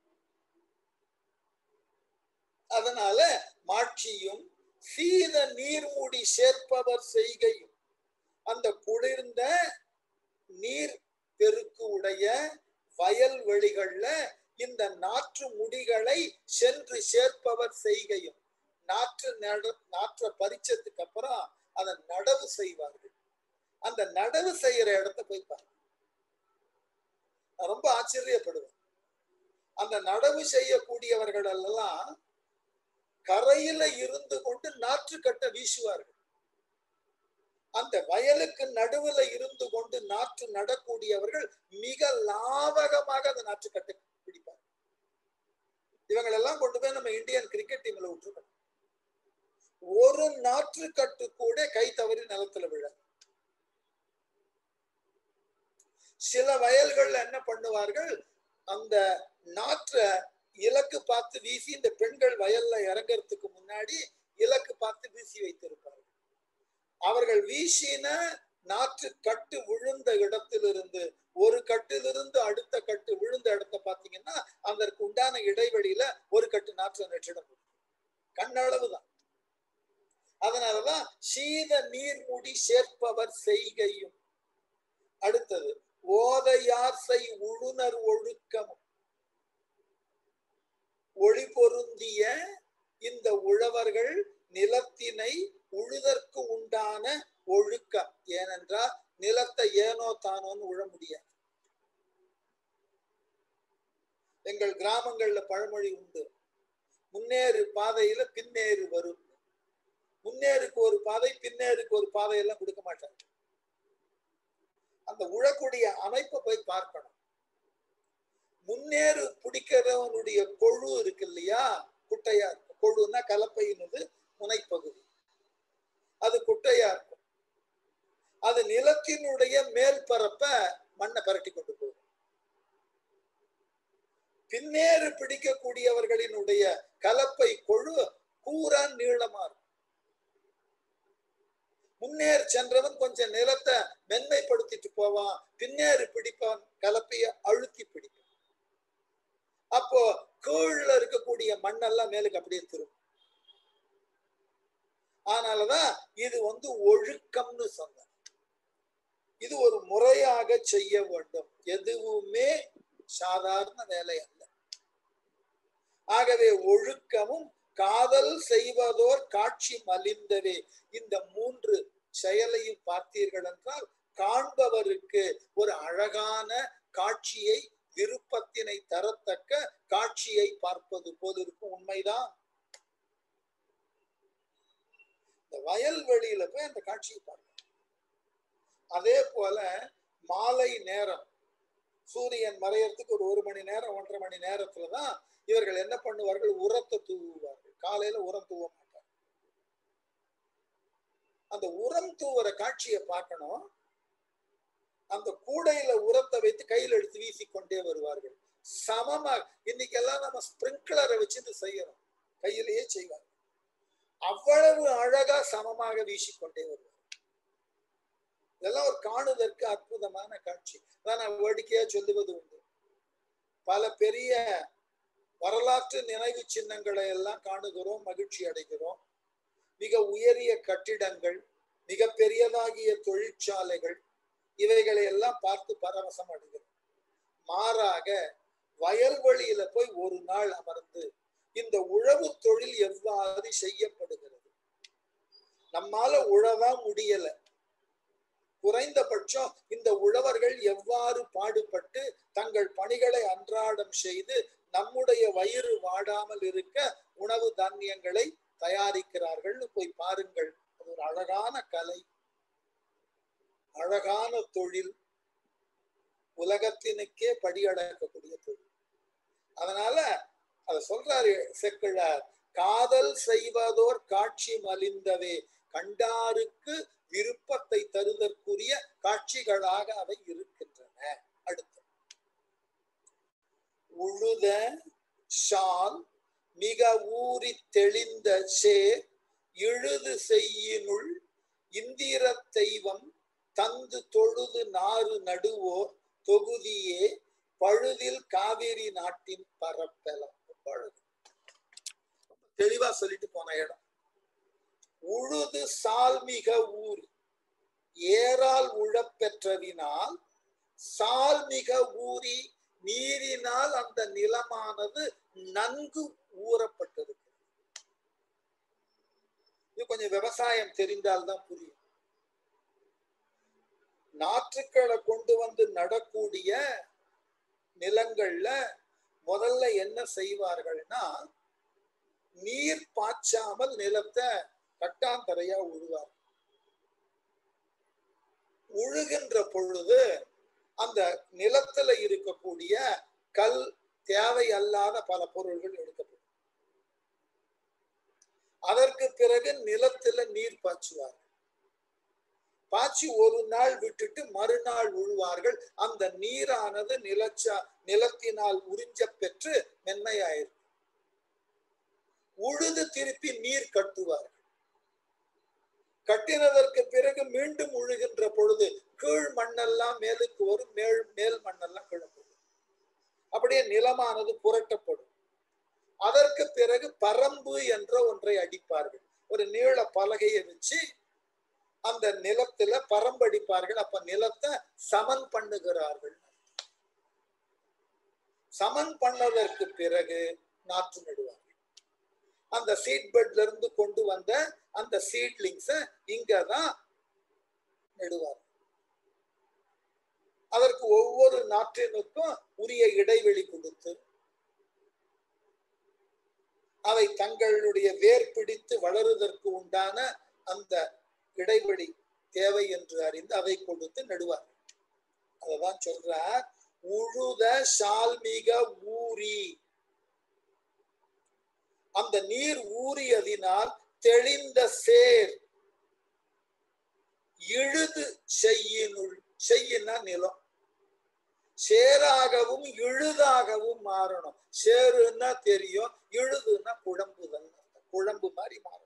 அதனால மாட்சியும் சீத நீர்முடி சேர்ப்பவர் செய்கையும். அந்த குளிர்ந்த நீர் பெருக்கு உடைய வயல்வெளிகள்ல இந்த நாற்று முடிகளை சென்று சேர்ப்பவர் செய்கையும். நாற்றை பறிச்சதுக்கு அப்புறம் அதை நடவு செய்வார்கள். அந்த நடவு செய்யற இடத்த போய் பாருங்க. நான் ரொம்ப ஆச்சரியப்படுவேன். அந்த நடவு செய்யக்கூடியவர்கள் எல்லாம் கரையில இருந்து கொண்டு நாற்று கட்ட வீசுவார்கள். அந்த வயலுக்கு நடுவுல இருந்து கொண்டு நாற்று நடக்கூடியவர்கள் மிக லாவகமாக அந்த நாற்று கட்ட பிடிப்பார். இவங்களெல்லாம் கொண்டு போய் நம்ம இந்தியன் கிரிக்கெட் டீம்ல விட்டுருக்கோம். ஒரு நாற்று கட்டு கூட கை தவறி நிலத்துல விழ. சில வயல்கள்ல என்ன பண்ணுவார்கள், அந்த நாற்றை இலக்கு பார்த்து வீசி, இந்த பெண்கள் வயல்ல இறங்கறதுக்கு முன்னாடி இலக்கு பார்த்து வீசி வைத்திருப்பார்கள். அவர்கள் வீசின நாற்று கட்டு விழுந்த இடத்திலிருந்து, ஒரு கட்டிலிருந்து அடுத்த கட்டு விழுந்த இடத்தை பார்த்தீங்கன்னா அதற்கு உண்டான இடைவெளியில ஒரு கட்டு நாற்றை நட்டிட முடியும். கண்ணளவுதான். அதனாலதான் சீத நீர்முடி சேர்ப்பவர் செய்கையும். அடுத்தது ஓதையார் செய் உழுனர் ஒழுக்கமும். ஒளி பொருந்திய இந்த உழவர்கள் நிலத்தினை உழுதற்கு உண்டான ஒழுக்கம். ஏனென்றால் நிலத்தை ஏனோ தானோன்னு உழ முடியாது. எங்கள் கிராமங்கள்ல பழமொழி உண்டு, முன்னேறு பாதையில பின்னேறு வரும். முன்னேறுக்கு ஒரு பாதை, பின்னேறுக்கு ஒரு பாதையெல்லாம் கொடுக்க மாட்டாங்க. அந்த உழக்கூடிய அமைப்பை போய் பார்க்கணும். முன்னேறு பிடிக்கிறவனுடைய கொழு இருக்கு இல்லையா, குட்டையா இருக்கும். கொழுன்னா கலப்பையினது முனைப்பகுதி, அது குட்டையா இருக்கும். அது நிலத்தினுடைய மேல் பரப்ப மண்ணை பரட்டி கொண்டு போகும். பின்னேறு பிடிக்கக்கூடியவர்களினுடைய கலப்பை கொழு கூரா நீளமா இருக்கும். முன்னேறு சென்றவன் கொஞ்சம் நிலத்தை மென்மைப்படுத்திட்டு போவான், பின்னேறு பிடிப்பான் கலப்பைய அழுத்தி பிடிப்பான். அப்போ கீழ இருக்கக்கூடிய மண்ணெல்லாம் மேலுக்கு அப்படியே திரும்பும். ஆனாலதான் இது ஒழுக்கம்னு சொன்ன. இது ஒரு முறையாக செய்ய வேண்டும். எதுவுமே சாதாரண வேலை அல்ல. ஆகவே ஒழுக்கமும் காதல் செய்வதோர் காட்சி மலிந்தவே. இந்த மூன்று செயலையும் பார்த்தீர்கள் என்றால் காண்பவருக்கு ஒரு அழகான காட்சியை, விருப்பத்தினை தரத்தக்க காட்சியை பார்ப்பது போல் இருக்கும். உண்மைதான். இந்த வயல்வெளியில போய் அந்த காட்சியை பார்க்கணும். அதே போல மாலை நேரம் சூரியன் மறையறதுக்கு ஒரு 1 மணி நேரம் 1.5 மணி நேரத்துலதான் இவர்கள் என்ன பண்ணுவார்கள், உரத்தை தூவுவார்கள். காலையில உரம் தூவ மாட்டார். அந்த உரம் தூவுற காட்சியை பார்க்கணும். அந்த கூடையில உரத்தை வைத்து கையில் எடுத்து வீசிக்கொண்டே வருவார்கள். சமமாக இன்னைக்கெல்லாம் நம்ம ஸ்பிரிங்க்லரை வச்சுட்டு செய்யறோம், கையிலேயே செய்வாங்க. அவ்வளவு அழகா சமமாக வீசிக்கொண்டே வருவார். இதெல்லாம் ஒரு காணுதற்கு அற்புதமான காட்சி. நான் வேடிக்கையா சொல்லுவது உண்டு. பல பெரிய வரலாற்று நினைவு சின்னங்களை எல்லாம் காணுகிறோம், மகிழ்ச்சி அடைகிறோம். மிக உயரிய கட்டிடங்கள், மிக பெரியதாகிய தொழிற்சாலைகள், இவைகளை எல்லாம் பார்த்து பரவசம் அடைகிறோம். மாறாக வயல்வெளியில போய் ஒரு நாள் அமர்ந்து இந்த உழவு தொழில் எவ்வாறு செய்யப்படுகிறது, நம்மால உழவா முடியல, குறைந்தபட்சம் இந்த உழவர்கள் எவ்வாறு பாடுபட்டு தங்கள் பணிகளை அன்றாடம் செய்து நம்முடைய வயிறு வாடாமல் இருக்க உணவு தானியங்களை தயாரிக்கிறார்கள் போய் பாருங்கள். அது ஒரு அழகான கலை, அழகான தொழில், உலகத்தினுக்கே படியடக்கக்கூடிய தொழில். அதனால அத சொல்றாரு செக்கிழார், காதல் செய்வதோர் காட்சி மலிந்தவே. கண்டாருக்கு விருப்பத்தை தருதற்குரிய காட்சிகளாக அவை இருக்கின்றன. அடுத்து உழுத ஷால் மிக ஊறி தெளிந்த சேர் இழுது செய்யினுள் இந்திர தெய்வம் தந்து தொழுது நாறு நடுவோர் தொகுதியே பழுதில் காவிரி நாட்டின் பரப்பெல்லாம். பழுது தெளிவா சொல்லிட்டு போன இடம். உழுது சால் மிக ஊறி. ஏறால் உழப்பெற்றதினால் சால் மிக ஊறி நீரினால் அந்த நிலமானது நன்கு ஊறப்பட்டது. இது கொஞ்சம் விவசாயம் தெரிந்தால்தான் புரியும். நாற்றுக்களை கொண்டு வந்து நடக்கூடிய நிலங்கள்ல முதல்ல என்ன செய்வார்கள்னா, நீர் பாய்ச்சாமல் நிலத்தை கட்டாந்தரையா உழுவார். உழுகின்ற பொழுது அந்த நிலத்துல இருக்கக்கூடிய கல், தேவை அல்லாத பல பொருள்கள் எடுக்கப்படும். அதற்கு பிறகு நிலத்துல நீர் பாய்ச்சுவார். பாய்ச்சி ஒரு நாள் விட்டுட்டு மறுநாள் உழுவார்கள். அந்த நீரானது நிலத்தினால் உறிஞ்ச பெற்று மென்மையாயிருக்கும். உழுது திருப்பி நீர் கட்டுவார்கள். கட்டினதற்கு பிறகு மீண்டும் உழுகின்ற பொழுது கீழ் மண்ணெல்லாம் மேலுக்கு வரும், மேல் மண்ணெல்லாம் கிளம்பும். அப்படியே நிலமானது புரட்டப்படும். அதற்கு பிறகு பரம்பு என்ற ஒன்றை அடிப்பார்கள். ஒரு நீள பலகையை வச்சு அந்த நிலத்துல பரம்படிப்பார்கள். அப்ப நிலத்தை சமன் பண்ணுகிறார்கள். சமன் பண்ணதற்கு பிறகு நாற்று நடுவார்கள். அந்த சீட் பெட்ல இருந்து கொண்டு வந்த அந்த சீட்லிங்ஸ இங்கதான் நடுவார். அதற்கு ஒவ்வொரு நாற்றினுக்கும் உரிய இடைவெளி கொடுத்து அவை தங்களுடைய வேர் பிடித்து வளருவதற்கு உண்டான அந்த இடைவெளி தேவை என்று அறிந்து அதை கொடுத்து நடுவார். அததான் சொல்றார், உழுத சால்மிக ஊறி. அந்த நீர் ஊறியதினால் தெளிந்த சேர் இழுது செய்யினுள், செய்யினா நிலம், சேராகவும் இழுதாகவும் மாறணும். சேருன்னா தெரியும், இழுதுன்னா குழம்புதான், குழம்பு மாதிரி மாறணும்.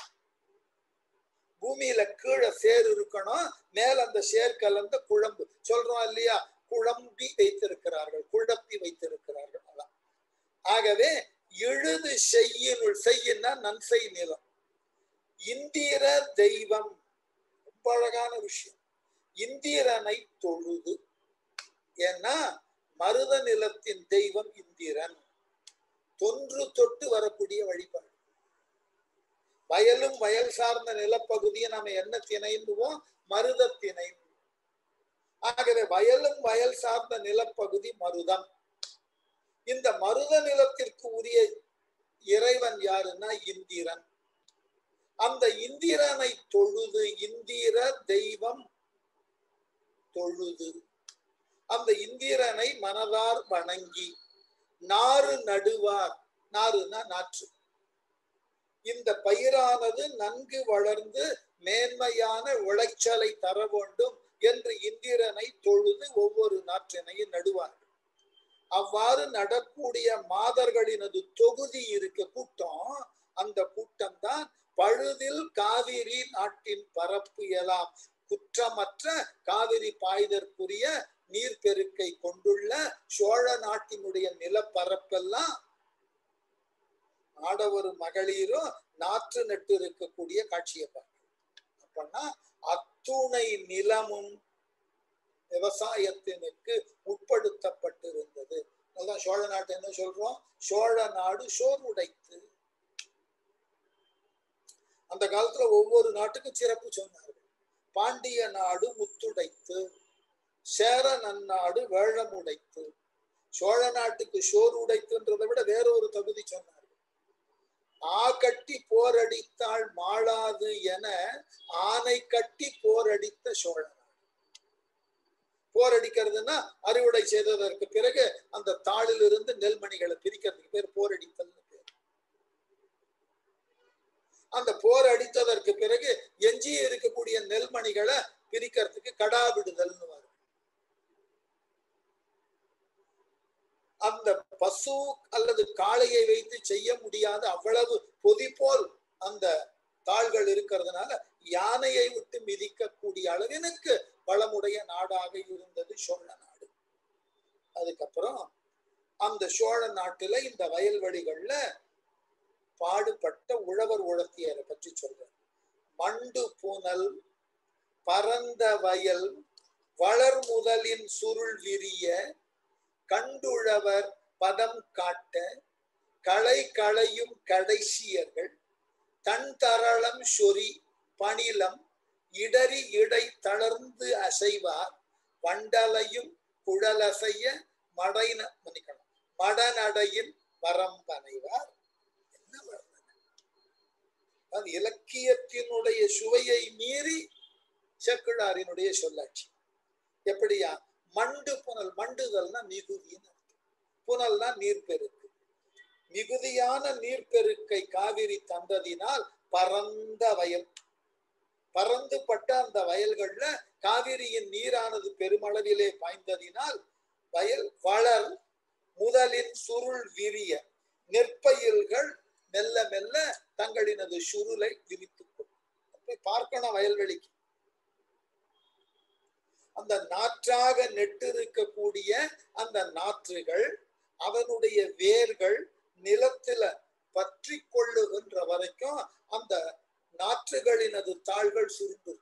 பூமியில கீழே சேர் இருக்கணும், மேல அந்த சேர் கலந்த குழம்பு சொல்றோம் இல்லையா, குழம்பி வைத்திருக்கிறார்கள், குழப்பி வைத்திருக்கிறார்கள். அதான். ஆகவே இழுது செய்யினுள், செய்யினா நன்சை நிலம். இந்திர தெய்வம், ரொம்ப அழகான விஷயம். இந்திரனை தொழுது, ஏன்னா மருத நிலத்தின் தெய்வம் இந்திரன். தொன்று தொட்டு வரக்கூடிய வழிபாடு. வயலும் வயல் சார்ந்த நிலப்பகுதியை நாம என்ன திணைந்துவோம்? மருத திணை. ஆகவே வயலும் வயல் சார்ந்த நிலப்பகுதி மருதம். இந்த மருத நிலத்திற்கு உரிய இறைவன் யாருன்னா இந்திரன். அந்த இந்திரனை தொழுது, இந்திர தெய்வம் தொழுது, அந்த இந்திரனை மனதார் வணங்கி நாறு நடுவார். நாறுனா நாற்று. இந்த பயிரானது நன்கு வளர்ந்து மேன்மையான விளைச்சலை தர வேண்டும் என்று இந்திரனை தொழுது ஒவ்வொரு நாற்றினையும் நடுவார்கள். அவ்வாறு நடக்கூடிய மாதர்களினது தொகுதி இருக்க கூட்டம், அந்த கூட்டம் தான் பழுதில் காவிரி நாட்டின் பரப்பு எல்லாம் குற்றமற்ற காவிரி பாய்தற்குரிய நீர்பெருக்கை கொண்டுள்ள சோழ நாட்டினுடைய நிலப்பரப்பெல்லாம் ஆடவரும் மகளிரும் நாற்று நட்டு இருக்கக்கூடிய காட்சியை பார்க்க. அப்படின்னா அத்துணை நிலமும் விவசாயத்தினுக்கு உட்படுத்தப்பட்டிருந்தது. அதான் சோழ நாட்டு என்ன சொல்றோம்? சோழ நாடு சோர் உடைத்து. அந்த காலத்துல ஒவ்வொரு நாட்டுக்கும் சிறப்பு சொன்னார்கள். பாண்டிய நாடு முத்துடைத்து, சேர நன்னாடு வேழமுடைத்து. சோழ நாட்டுக்கு சோறு உடைத்துன்றதை விட வேற ஒரு தகுதி சொன்னார்கள். ஆ கட்டி போரடித்தாள் மாளாது என ஆனை கட்டி போரடித்த சோழ நாடு. போரடிக்கிறதுனா அறுவடை செய்ததற்கு பிறகு அந்த தாளில் இருந்து நெல்மணிகளை பிரிக்கிறதுக்கு பேர் போரடித்தல் பேர். அந்த போர் அடித்ததற்கு பிறகு எஞ்சி இருக்கக்கூடிய நெல்மணிகளை பிரிக்கிறதுக்கு கடா விடுதல்னு வரும். அந்த பசு அல்லது காளையை வைத்து செய்ய முடியாத அவ்வளவு பொதி போல் அந்த தாள்கள் இருக்கிறதுனால யானையை விட்டு மிதிக்கக்கூடிய அளவிற்கு வளமுடைய நாடாக இருந்தது சோழ நாடு. அதுக்கப்புறம் அந்த சோழ நாட்டுல இந்த வயல்வெளிகள்ல பாடுபட்ட உழவர் உழத்தியரை பற்றி சொல்ற. மண்டு பூனல் பரந்த வயல் வளர் முதலின் சுருள் விரிய கண்டுழவர் பதம் காட்ட களை களையும் கடைசியர்கள் தன் தரளம் சொறி பணிலம் இடறி இடை தளர்ந்து அசைவார் வண்டலையும் குழலசைய மடநடையின் வரம்பனைவார். என்ன வர்ணனை! அது இலக்கியத்தினுடைய சுவையை மீறி செக்குழாரினுடைய சொல்லாட்சி. எப்படியா? மண்டு புனல், மண்டுதல்னா மிகுதின்னு, புனல்னா நீர்பெருக்கு. மிகுதியான நீர்பெருக்கை காவிரி தந்ததினால் பரந்த வயல், பரந்துபட்ட அந்த வயல்கள்ல காவிரியின் நீரானது பெருமளவிலே பாய்ந்ததினால் வயல் வளர் முதலின் சுருள் விரிய, நெற்பயில்கள் மெல்ல மெல்ல தங்களினது சுருளை விரித்துக் கொள்ளும். பார்க்கணும் வயல்வெளிக்கு. அந்த நாற்றாக நெட்டிருக்கக்கூடிய அந்த நாற்றுகள், அவனுடைய வேர்கள் நிலத்தில பற்றி கொள்ளுகின்ற வரைக்கும் அந்த நாற்றுகளினது தாள்கள் சுருண்டு,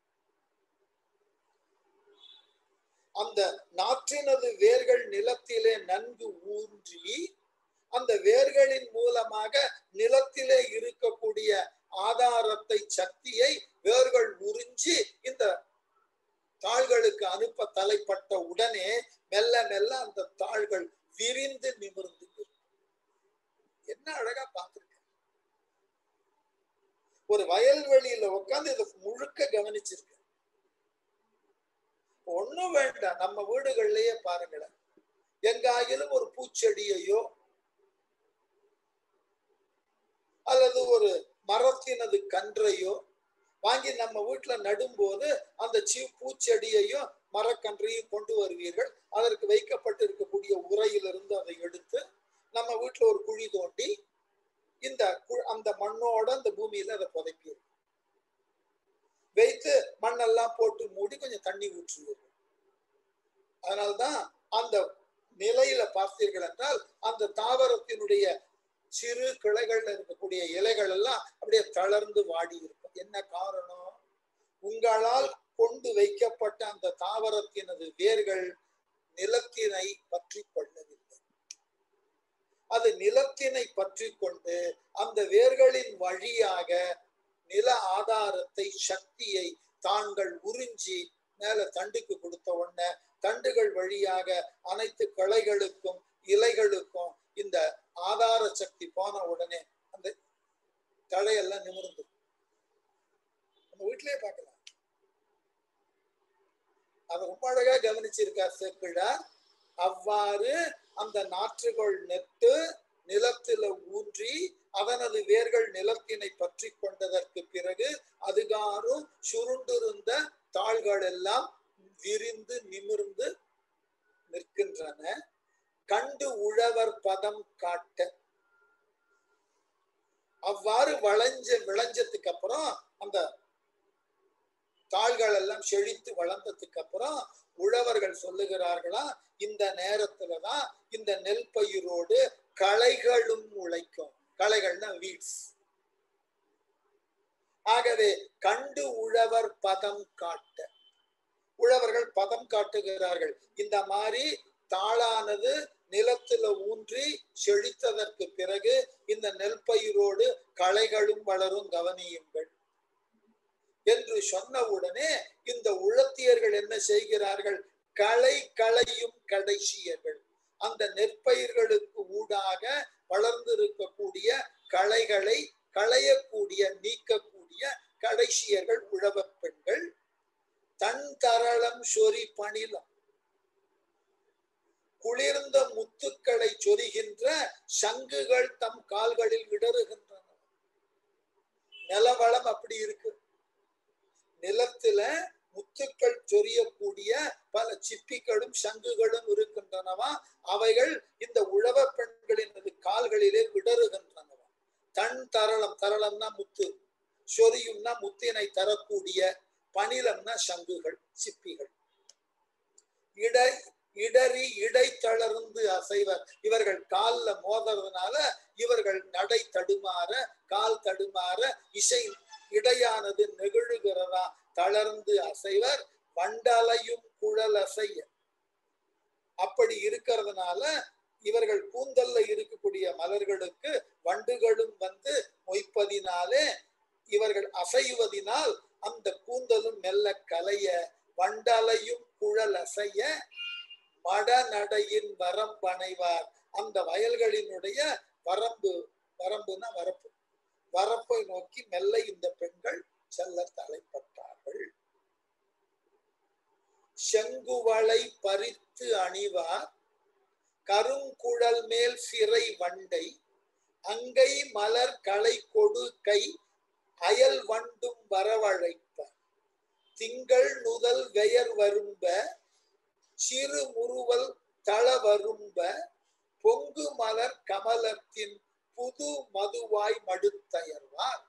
அந்த நாற்றினது வேர்கள் நிலத்திலே நன்கு ஊன்றி அந்த வேர்களின் மூலமாக நிலத்திலே இருக்கக்கூடிய ஆதாரத்தை, சக்தியை வேர்கள் உறிஞ்சி இந்த தாள்களுக்கு அனுப்ப தலைப்பட்ட உடனே மெல்ல மெல்ல அந்த தாள்கள் விரிந்து நிமிர்ந்து. என்ன அழகா பார்த்திருக்க! ஒரு வயல்வெளியில உட்கார்ந்து இதை முழுக்க கவனிச்சிருக்க. ஒண்ணும் வேண்டாம், நம்ம வீடுகள்லயே பாருங்களேன், எங்காயிலும் ஒரு பூச்செடியையோ அல்லது ஒரு மரத்தினது கன்றையோ வாங்கி நம்ம வீட்டுல நடும்போது அந்த பூச்செடியையும் மரக்கன்றையும் கொண்டு வருவீர்கள். அதற்கு வைக்கப்பட்டு இருக்கக்கூடிய உரையிலிருந்து அதை எடுத்து நம்ம வீட்டுல ஒரு குழி தோண்டி அந்த மண்ணோட அந்த பூமியில அதை புதைப்பீர்கள். வைத்து மண்ணெல்லாம் போட்டு மூடி கொஞ்சம் தண்ணி ஊற்றுவீர்கள். அதனால்தான் அந்த நிலையில பார்த்தீர்கள் என்றால் அந்த தாவரத்தினுடைய சிறு கிளைகள்ல இருக்கக்கூடிய இலைகள் எல்லாம் அப்படியே தளர்ந்து வாடி இருக்கும். என்ன காரணம்? உங்களால் கொண்டு வைக்கப்பட்ட அந்த தாவரத்தினது வேர்கள் நிலத்தினை பற்றி கொள்ளவில்லை. அது நிலத்தினை பற்றி கொண்டு அந்த வேர்களின் வழியாக நில ஆதாரத்தை, சக்தியை தாங்கள் உறிஞ்சி மேல தண்டுக்கு கொடுத்த உடனே தண்டுகள் வழியாக அனைத்து கிளைகளுக்கும் இலைகளுக்கும் இந்த ஆதார சக்தி போன உடனே அந்த தழையெல்லாம் நிமிர்ந்து நம்ம வீட்டிலேயே பார்க்கலாம். அதை ரொம்ப அழகா கவனிச்சிருக்கார் சேக்கிழார். அவ்வாறு அந்த நாற்றுகள் நெட்டு நிலத்தில ஊன்றி அதனது வேர்கள் நிலத்தினை பற்றி கொண்டதற்கு பிறகு அதுகாரும் சுருண்டிருந்த தாள்கள் எல்லாம் விரிந்து நிமிர்ந்து நிற்கின்றன. கண்டு உழவர் பதம் காட்ட, அவ்வாறு விளைஞ்சதுக்கு அப்புறம் அந்த தாள்கள் எல்லாம் செழித்து வளர்ந்ததுக்கு அப்புறம் உழவர்கள் சொல்லுகிறார்களா, இந்த நேரத்துலதான் இந்த நெல் பயிரோடு களைகளும் உழைக்கும். களைகள்னா வீட்ஸ். ஆகவே கண்டு உழவர் பதம் காட்ட, உழவர்கள் பதம் காட்டுகிறார்கள். இந்த மாதிரி தாளானது நிலத்துல ஊன்றி செழித்ததற்கு பிறகு இந்த நெல் பயிரோடு களைகளும் வளரும், கவனியுங்கள் என்று சொன்ன உடனே இந்த உழத்தியர்கள் என்ன செய்கிறார்கள்? களை களையும் கடைசியர்கள், அந்த நெற்பயிர்களுக்கு ஊடாக வளர்ந்திருக்கக்கூடிய களைகளை களையக்கூடிய, நீக்கக்கூடிய கடைசியர்கள் உழவ பெண்கள். தன் தரளம் சொறி பணிலம், குளிர்ந்த முத்துக்களை சொரிகின்ற சங்குகள் தம் கால்களில் இடறுகின்றன. நிலவளம் அப்படி இருக்கு. நிலத்துல முத்துக்கள் சொரியக்கூடிய பல சிப்பிகளும் சங்குகளும் இருக்கின்றனவா, அவைகள் இந்த உழவ பெண்களின் கால்களிலே விடறுகின்றனவா. தன் தரளம், தரளம்னா முத்து, சொரியும்னா முத்தினை தரக்கூடிய, பணிலம்னா சங்குகள், சிப்பிகள். இடறி இடை தளர்ந்து அசைவர். இவர்கள் கால்ல மோதுறதுனால இவர்கள் நடை தடுமாற, கால் தடுமாற, இசை இடையானது நெகிழுகிறதா, தளர்ந்து அசைவர். வண்டலையும் குழல் அசைய. அப்படி இருக்கிறதுனால இவர்கள் கூந்தல்ல இருக்கக்கூடிய மலர்களுக்கு வண்டுகளும் வந்து மொய்ப்பதினாலே இவர்கள் அசைவதினால் அந்த கூந்தலும் மெல்ல கலைய. வண்டலையும் குழல் அசைய மடநடையின் வரம்பணைவார். அந்த வயல்களினுடைய வரம்பு, வரம்புனா வரப்பு, வரப்பை நோக்கி மெல்ல இந்த பெண்கள் செல்ல தலைப்பட்டார்கள். செங்குவளை பறித்து அணிவார் கருங்குழல் மேல் சிறை வண்டை அங்கை மலர் களை கொடு கை அயல் வண்டும் வரவழைப்ப திங்கள் நுதல் வெயர் வரும்ப சிறு முறுவல் தள வரும்ப பொங்கு மலர் கமலத்தின் புது மதுவாய் மடுத்தயர்வார்.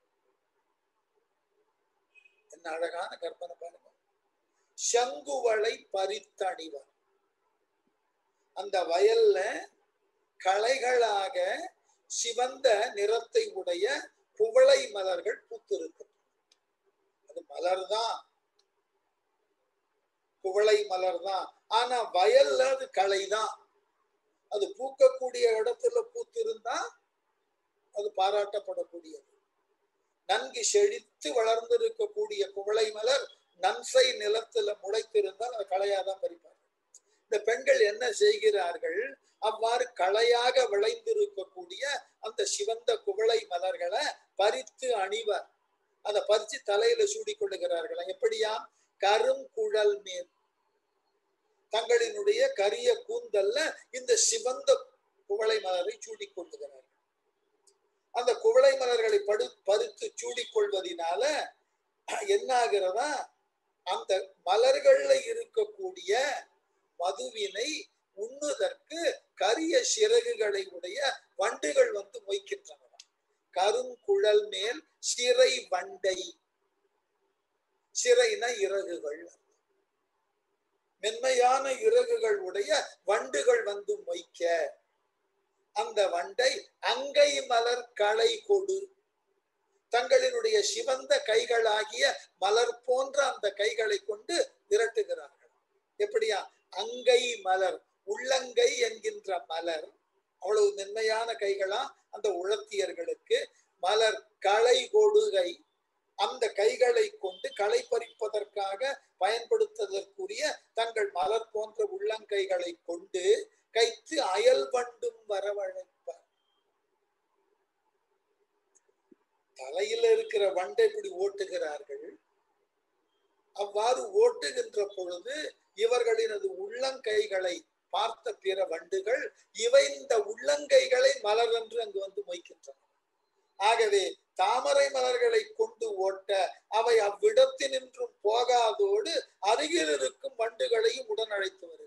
என்ன அழகான கற்பனை பாருங்க. செங்குவளை பறித்தணிவார். அந்த வயல்ல களைகளாக சிவந்த நிறத்தை உடைய குவளை மலர்கள் பூத்திருக்கு. அது மலர்தான், குவளை மலர்தான். ஆனா வயல்ல அது களைதான். அது பூக்கக்கூடிய இடத்துல பூத்திருந்தா அது பாராட்டப்படக்கூடியது. நன்கு செழித்து வளர்ந்திருக்கக்கூடிய குவளை மலர் நன்சை நிலத்துல முளைத்திருந்தால் அது களையாதான் பறிப்பார்கள். இந்த பெண்கள் என்ன செய்கிறார்கள், அவ்வாறு களையாக விளைந்திருக்கக்கூடிய அந்த சிவந்த குவளை மலர்களை பறித்து அணிவர். அதை பறிச்சு தலையில சூடி கொள்ளுகிறார்கள். எப்படியா? கருங்குழல் மேல், தங்களினுடைய கரிய கூந்தல்ல இந்த சிவந்த குவளை மலரை சூடி கொள்ளுகிறார்கள். அந்த குவளை மலர்களை பறித்து சூடிக்கொள்வதனால என்ன ஆகிறதா, அந்த மலர்கள்ல இருக்கக்கூடிய மதுவினை உண்ணுதற்கு கரிய சிறகுகளை உடைய வண்டுகள் வந்து மொய்க்கின்றன. கருங்குழல் மேல் சிறை வண்டை, சிறைன இறகுகள், மென்மையான இறகுகள் உடைய வண்டுகள் வந்து மொய்க்க அந்த வண்டை அங்கை மலர் களை கொடு, தங்களினுடைய சிவந்த கைகளாகிய மலர் போன்ற அந்த கைகளை கொண்டு விரட்டுகிறார்கள். எப்படியா? அங்கை மலர், உள்ளங்கை என்கின்ற மலர் அவ்வளவு மென்மையான கைகளா அந்த உழத்தியர்களுக்கு. மலர் களை கொடுகை, அந்த கைகளை கொண்டு களை பறிப்பதற்காக பயன்படுத்துவதற்குரிய தங்கள் மலர் போன்ற உள்ளங்கைகளை கொண்டு கைத்து அயல் வண்டும் வரவழைப்பார். தலையில இருக்கிற வண்டை இப்படி ஓட்டுகிறார்கள். அவ்வாறு ஓட்டுகின்ற பொழுது இவர்களினது உள்ளங்கைகளை பார்த்த பிற வண்டுகள் இவை இந்த உள்ளங்கைகளை மலர் என்று அங்கு வந்து மொய்க்கின்றன. ஆகவே தாமரை மலர்களை கொண்டு ஓட்ட அவை அவ்விடத்தினின்றும் போகாதோடு அருகில் இருக்கும் வண்டுகளையும் உடன் அழைத்து வருகிறது.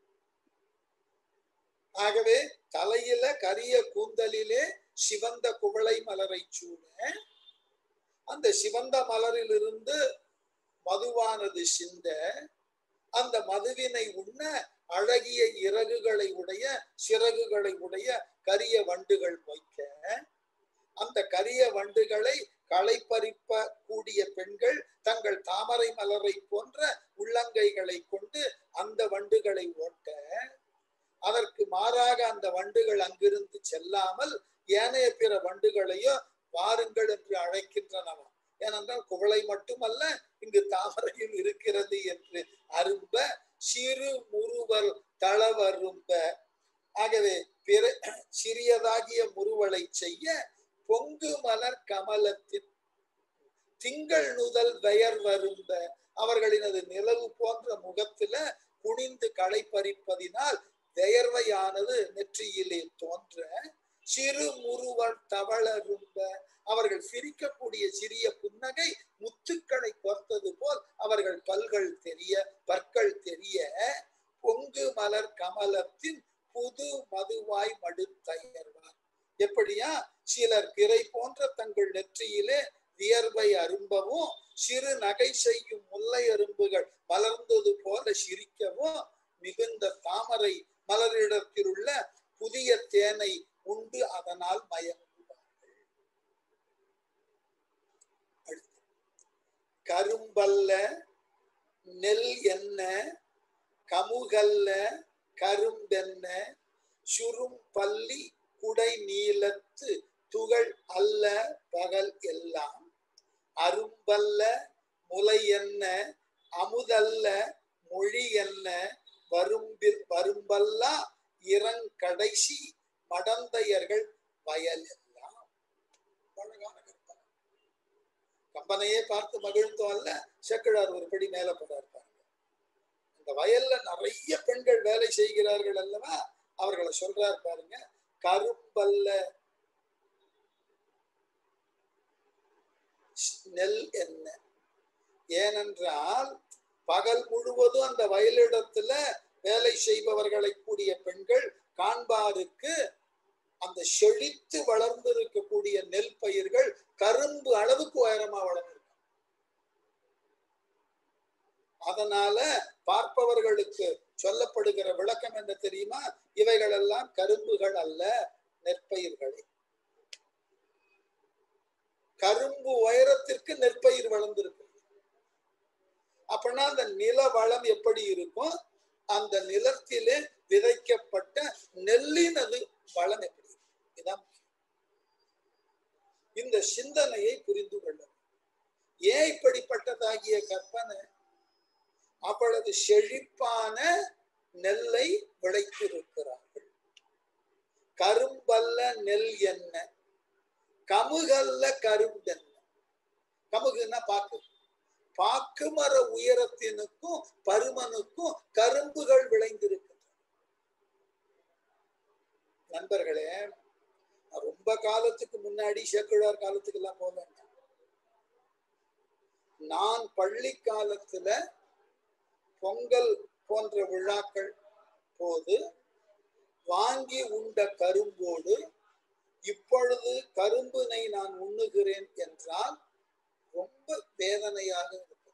ஆகவே தலையில கரிய கூந்தலிலே சிவந்த குவளை மலரை சூட அந்த சிவந்த மலரிலிருந்து மதுவானது சிந்த அந்த மதுவினை உண்ண அழகிய இறகுகளை உடைய சிறகுகளை உடைய கரிய வண்டுகள் மொய்க்க அந்த கரிய வண்டுகளை களை பறிப்ப கூடிய பெண்கள் தங்கள் தாமரை மலரை போன்ற உள்ளங்கைகளை கொண்டு அந்த வண்டுகளை ஓட்ட, அதற்கு மாறாக அந்த வண்டுகள் அங்கிருந்து செல்லாமல் ஏனைய பிற வண்டுகளையோ வாருங்கள் என்று அழைக்கின்றனவா. ஏனென்றால் குவளை மட்டுமல்ல இங்கு தாமரையும் இருக்கிறது என்று அரும்ப சிறு முறுவல் தளவரும்ப. ஆகவே பிற சிறியதாகிய முறுவலை செய்ய பொங்கு மலர் கமலத்தின் திங்கள் நுதல் வெயர் வரும்ப, அவர்களினது நிலவு போன்ற முகத்துல குனிந்து களை பறிப்பதினால் வெயர்வையானது நெற்றியிலே தோன்ற சிறு முறுவல் தவளரும்ப, அவர்கள் சிரிக்கக்கூடிய சிறிய புன்னகை முத்துக்களை கோர்த்தது போல் அவர்கள் பல்கள் தெரிய பற்கள் தெரிய பொங்கு மலர் கமலத்தின் புது மதுவாய் மடுத்தயர்வார். எப்படியா? சிலர் பிறை போன்ற தங்கள் நெற்றியிலே வியர்வை அரும்பவும் சிறு நகை செய்யும் முல்லை அரும்புகள் மலர்ந்தது போல சிரிக்கவும் மிகுந்த தாமரை மலரிடத்தில் உள்ள புதிய தேனை உண்டு அதனால் மயங்குவார்கள். கரும்பல்ல நெல் என்ன கமுகல்ல கரும்பென்ன சுரும் பள்ளி குடை நீலத்து துகள் அல்ல பகல் எல்லாம் அரும்பல்ல முலை என்ன அமுதல்ல மொழி என்ன வரும்பல்லா இறங்கடைசி மடந்தையர்கள் வயல் எல்லாம். அழகான கற்பனை. கம்பனையே பார்த்து மகிழ்ந்தோம் அல்ல, சேக்கிழார் ஒரு படி மேல போறார். இந்த வயல்ல நிறைய பெண்கள் வேலை செய்கிறார்கள் அல்லவா, அவர்களை சொல்றார் பாருங்க. கரும்பல்ல நெல் என்ன, ஏனென்றால் பகல் முழுவதும் அந்த வயலிடத்துல வேலை செய்பவர்களை கூடிய பெண்கள் காண்பாருக்கு அந்த செழித்து வளர்ந்திருக்கக்கூடிய நெல் பயிர்கள் கரும்பு அளவுக்கு உயரமா வளர்ந்திருக்கு. அதனால பார்ப்பவர்களுக்கு சொல்லப்படுகிற விளக்கம் என்ன தெரியுமா? இவைகள் எல்லாம் கரும்புகள் அல்ல, நெற்பயிர்களே. கரும்பு உயரத்திற்கு நெற்பயிர் வளர்ந்திருக்கு. அப்படின்னா அந்த நில வளம் எப்படி இருக்கும், அந்த நிலத்திலே விதைக்கப்பட்ட நெல்லினது வளம் எப்படி இருக்கும், இதான் இந்த சிந்தனையை புரிந்து கொள்ள. ஏன் இப்படிப்பட்டதாகிய கற்பனை? அவ்வளவு செழிப்பான நெல்லை விளைத்திருக்கிறார்கள். கரும்பல்ல நெல் என்ன கமுகல்ல கரும்பென்ன. கமுகுன்னா பாக்கு. பாக்கு மர உயரத்தினுக்கும் பருமனுக்கும் கரும்புகள் விளைந்திருக்கின்றன. நண்பர்களே, ரொம்ப காலத்துக்கு முன்னாடி சேக்கிழார் காலத்துக்கு எல்லாம் போக வேண்டாம். நான் பள்ளி காலத்துல பொங்கல் போன்ற விழாக்கள் போது வாங்கி உண்ட கரும்போடு இப்பொழுது கரும்பினை நான் உண்ணுகிறேன் என்றால் ரொம்ப வேதனையாக இருக்கும்.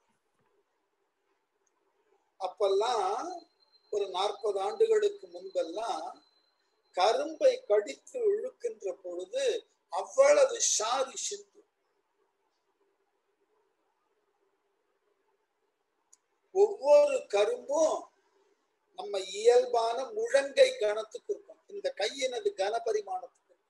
அப்பெல்லாம் ஒரு 40 ஆண்டுகளுக்கு முன்பெல்லாம் கரும்பை கடித்து இழுக்கின்ற பொழுது அவ்வளவு சாறு சிந்து. ஒவ்வொரு கரும்பும் நம்ம இயல்பான முழங்கை கனத்துக்கு இருக்கும். இந்த கையினது கனபரிமாணத்துக்கு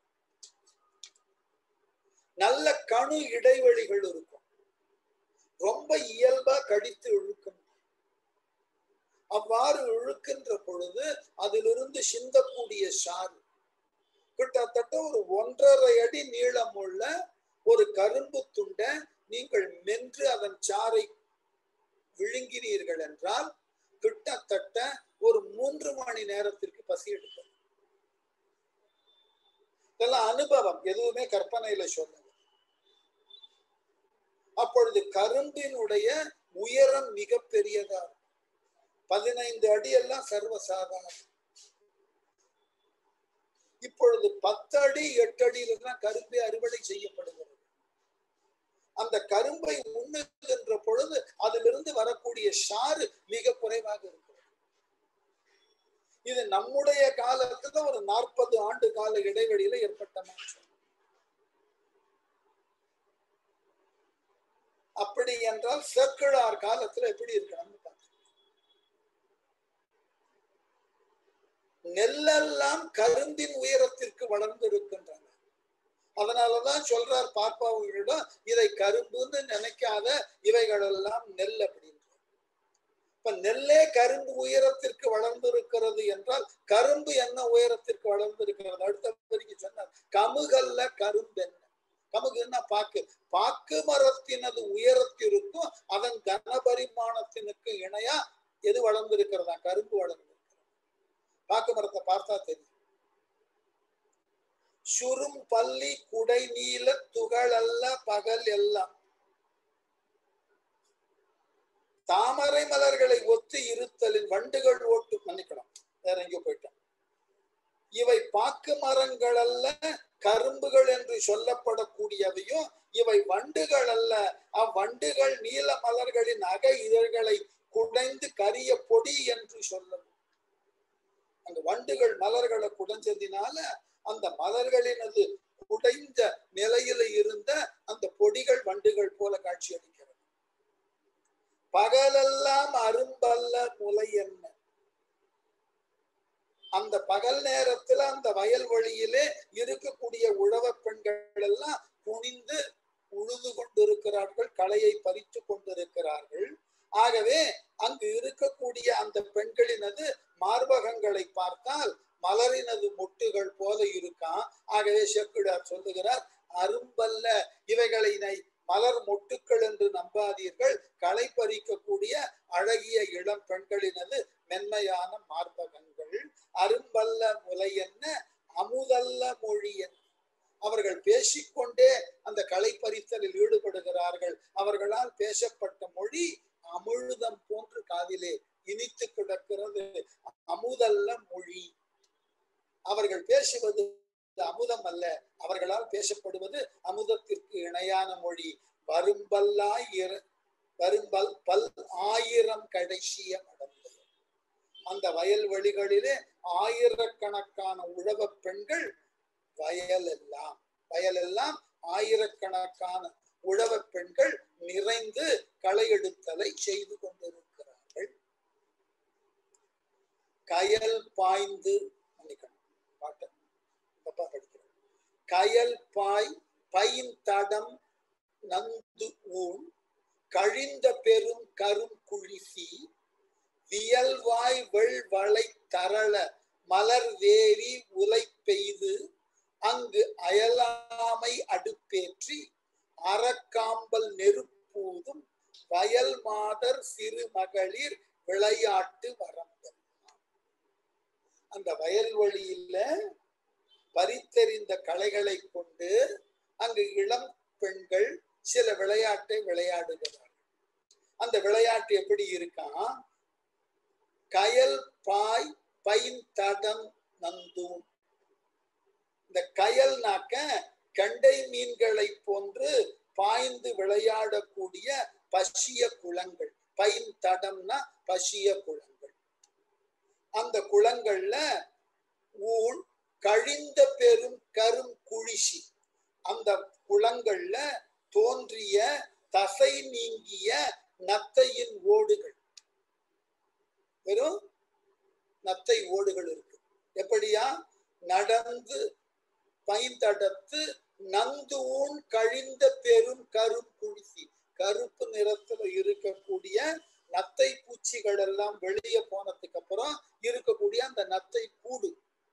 நல்ல கணு இடைவெளிகள் இருக்கும். ரொம்ப இயல்பா கடித்து இழுக்கும். அவ்வாறு இழுக்கின்ற பொழுது அதிலிருந்து சிந்தக்கூடிய சாறு கிட்டத்தட்ட ஒரு 1.5 அடி நீளமுள்ள ஒரு கரும்பு துண்டை நீங்கள் மென்று அதன் சாறை விழுங்கினீர்கள் என்றால் கிட்டத்தட்ட ஒரு 3 மணி நேரத்திற்கு பசி எடுக்கும். இதெல்லாம் அனுபவம், எதுவுமே கற்பனையில சொல்லல. அப்பொழுது கரும்பினுடைய உயரம் மிக பெரியதா 15 அடி எல்லாம் சர்வசாதாரணம். இப்பொழுது 10 அடி 8 அடியில தான் கரும்பை அறுவடை செய்யப்படுகிறது. அந்த கரும்பை உண்ணுகின்ற பொழுது அதிலிருந்து வரக்கூடிய சாறு மிக குறைவாக இருக்கிறது. இது நம்முடைய காலத்துல ஒரு 40 ஆண்டு கால இடைவெளியில ஏற்பட்ட மாற்றம். அப்படி என்றால் சேக்கிழார் காலத்துல எப்படி இருக்கணும்னு நெல்லெல்லாம் கரும்பின் உயரத்திற்கு வளர்ந்து இருக்கின்றன. அதனாலதான் சொல்றார் பார்ப்பவர்களிடம், இதை கரும்புன்னு நினைக்காத, இவைகளெல்லாம் நெல் அப்படின்ற. இப்ப நெல்லே கரும்பு உயரத்திற்கு வளர்ந்து இருக்கிறது என்றால் கரும்பு என்ன உயரத்திற்கு வளர்ந்து இருக்கிறது? அடுத்த வரைக்கும் சொன்னார், கமுகல்ல கரும்பு என்ன. கமுகுன்னா பாக்கு. பாக்கு மரத்தினது உயரத்திற்கும் அதன் கனபரிமாணத்தினுக்கு இணையா எது வளர்ந்திருக்கிறதா? கரும்பு வளர்ந்து. பாக்கு மரத்தை பார்த்தா தெரியும். சுரும் பள்ளி குடை நீல துகள் அல்ல பகல் எல்லாம். தாமரை மலர்களை ஒத்து இருத்தலின் வண்டுகள் ஓட்டு மன்னிக்கணும், வேற எங்கேயோ போயிட்டோம். இவை பாக்கு மரங்கள் அல்ல கரும்புகள் என்று சொல்லப்படக்கூடியவையும் இவை வண்டுகள் அல்ல. அவ்வண்டுகள் நீல மலர்களின் அக இதழ்களை குடைந்து கரிய பொடி என்று சொல்லவும். அந்த வண்டுகள் மலர்களை குடைஞ்சதினால அந்த மலர்களினது குடைந்த நிலையில இருந்த அந்த பொடிகள் வண்டுகள் போல காட்சி அளிக்கிறது. பகலெல்லாம் அரும்பல்ல முலை என்ன, அந்த பகல் நேரத்துல அந்த வயல்வெளியிலே இருக்கக்கூடிய உழவ பெண்கள் எல்லாம் குனிந்து உழுது கொண்டிருக்கிறார்கள், களையை பறித்து கொண்டிருக்கிறார்கள். ஆகவே அங்கு இருக்கக்கூடிய அந்த பெண்களினது மார்பகங்களை பார்த்தால் மலரினது மொட்டுகள் போல இருக்கான். ஆகவே செக்குடார் சொல்லுகிறார், அரும்பல்ல இவைகளை மலர் மொட்டுக்கள் என்று நம்பாதீர்கள், களை பறிக்கக்கூடிய அழகிய இளம் பெண்களினது மென்மையான மார்பகங்கள். அரும்பல்ல முலை என்ன அமுதல்ல மொழி என்ன, அவர்கள் பேசிக்கொண்டே அந்த களை பறித்தலில் ஈடுபடுகிறார்கள். அவர்களால் பேசப்பட்ட மொழி அமிழ்தம் போன்று காதிலே இனித்து கிடக்கிறது. அமுதல்ல மொழி, அவர்கள் பேசுவது அமுதம் அல்ல, அவர்களால் பேசப்படுவது அமுதத்திற்கு இணையான மொழி. வரும்பல் பல் ஆயிரம் கடைசிய நடந்தது. அந்த வயல்வெளிகளிலே ஆயிரக்கணக்கான உழவ பெண்கள் வயலெல்லாம் ஆயிரக்கணக்கான உழவ பெண்கள் நிறைந்து களை எடுத்தலை செய்து கொண்டிருக்கிறார்கள். கயல் பாய்ந்து கயல் பாய் பையின் தடம் நந்து ஊன் கழிந்த பெரும் கரும் குழிசி வியல்வாய் வெள்வளை தரள மலர் வேரி உலை பெய்து அங்கு அயலாமை அடுப்பேற்றி அறக்காம்பல் நெருப்பூதும் வயல் மாதர் சிறு மகளிர் விளையாட்டு வரம்பல். அந்த வயல்வெளியில பறித்தெறிந்த களைகளை கொண்டு அங்கு இளம் பெண்கள் சில விளையாட்டை விளையாடுகிறார்கள். அந்த விளையாட்டு எப்படி இருக்கான்? கயல் பாய் பைன் தடம் நந்தூன். இந்த கயல்னாக்க கண்டை மீன்களை போன்று பாய்ந்து விளையாடக்கூடிய பசிய குளங்கள். பைன் தடம்னா பசிய குளங்கள். அந்த குளங்கள்ல ஊழ் கழிந்த பெரும் கரும் குழிசி, அந்த குளங்கள்ல தோன்றிய தசை நீங்கிய நத்தையின் ஓடுகள், வெறும் நத்தை ஓடுகள் இருக்கு. எப்படியா? நடந்து பைந்தடத்து நந்தூன் கழிந்த பெரும் கரும் குழிசி, கருப்பு நிறத்துல இருக்கக்கூடிய நத்தை பூச்சிகள் எல்லாம் வெளியே போனதுக்கு அப்புறம் இருக்கக்கூடிய அந்த நத்தை கூடு,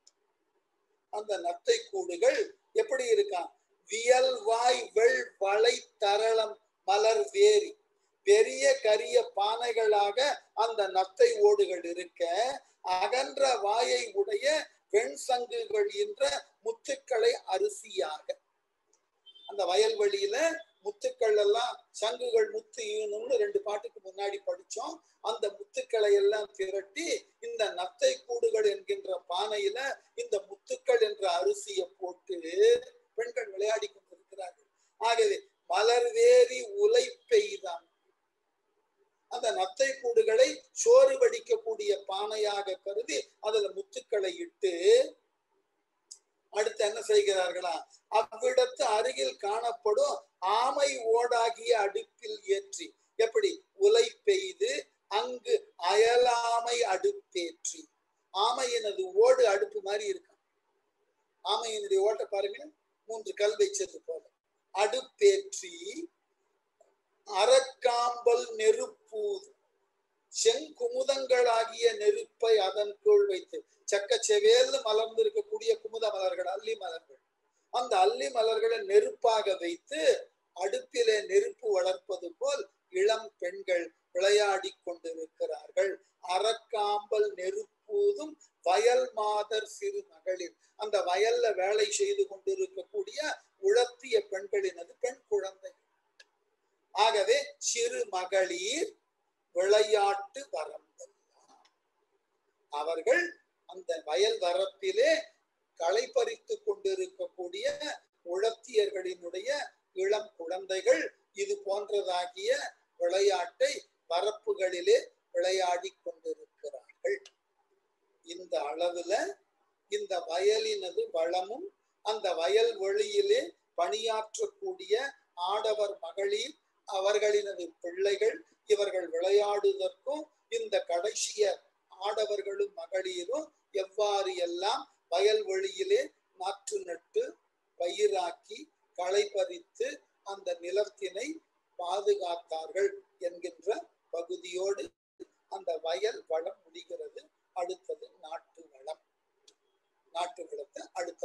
அந்த நத்தை கூடுகள் எப்படி இருக்கான்? வியல்வாய் வெள் வளை தரளம் மலர் வேரி, பெரிய கரிய பானைகளாக அந்த நத்தை ஓடுகள் இருக்க, அகன்ற வாயை உடைய பெண் சங்குகள் என்ற முத்துக்களை அரிசியாக. அந்த வயல்வெளியில முத்துக்கள் எல்லாம், சங்குகள் முத்து ஈணும்னு 2 பாட்டுக்கு முன்னாடி படிச்சோம். அந்த முத்துக்களை எல்லாம் திரட்டி இந்த நத்தை கூடுகள் என்கின்ற பானையில இந்த முத்துக்கள் என்ற அரிசியை போட்டு பெண்கள் விளையாடி கொண்டிருக்கிறார்கள். ஆகவே மலர் வேரி உலை பெய்தான், அந்த நத்தை கூடுகளை சோறு வடிக்கக்கூடிய பானையாக கருதி அதுல முத்துக்களை இட்டு அடுத்து என்ன செய்கிறார்களா? அவ்விடத்து அருகில் காணப்படும் ஆமை ஓடாகிய அடுப்பில் ஏற்றி. எப்படி? உலை பெய்து அங்கு அயலாமை அடுப்பேற்றி. ஆமையினது ஓடு அடுப்பு மாதிரி இருக்கும். ஆமையினுடைய ஓட்டை பாருங்க, 3 கல் வச்சது போல. அடுப்பேற்றி அறக்காம்பல் நெருப்பூது, செங்குமுதங்களாகிய நெருப்பை அதன் கீழ் வைத்து. செக்கச்செவேல்னு மலர்ந்து இருக்கக்கூடிய குமுத மலர்கள், அல்லி மலர்கள், அந்த அல்லி மலர்களை நெருப்பாக வைத்து அடுப்பிலே நெருப்பு வளர்ப்பது போல் இளம் பெண்கள் விளையாடி கொண்டிருக்கிறார்கள். அறக்காம்பல் நெருப்பூதும் வயல் மாதர் சிறு மகளிர், அந்த வயல்ல வேலை செய்து கொண்டிருக்கக்கூடிய உழத்திய பெண்களினது பெண் குழந்தை. ஆகவே சிறு மகளிர் விளையாட்டு வரம்பல். அவர்கள் அந்த வயல் வரப்பிலே களை பறித்து கொண்டிருக்கக்கூடிய உழத்தியர்களினுடைய இளம் குழந்தைகள் இது போன்றதாகிய விளையாட்டை வரப்புகளிலே விளையாடி கொண்டிருக்கிறார்கள். இந்த அளவுல இந்த வயலினது வளமும் அந்த வயல் வெளியிலே பணியாற்றக்கூடிய ஆடவர் மகளிர் அவர்களினது பிள்ளைகள் இவர்கள் விளையாடுவதற்கும் இந்த கடைசிய ஆடவர்களும் மகளிரும் எவ்வாறு எல்லாம் வயல்வெளியிலே நாற்று நட்டு பயிராக்கி களை பறித்து அந்த நிலத்தினை பாதுகாத்தார்கள் என்கின்ற பகுதியோடு அந்த வயல் வளம் முடிகிறது. அடுத்தது நாட்டு வளம். நாட்டு வளத்தை அடுத்த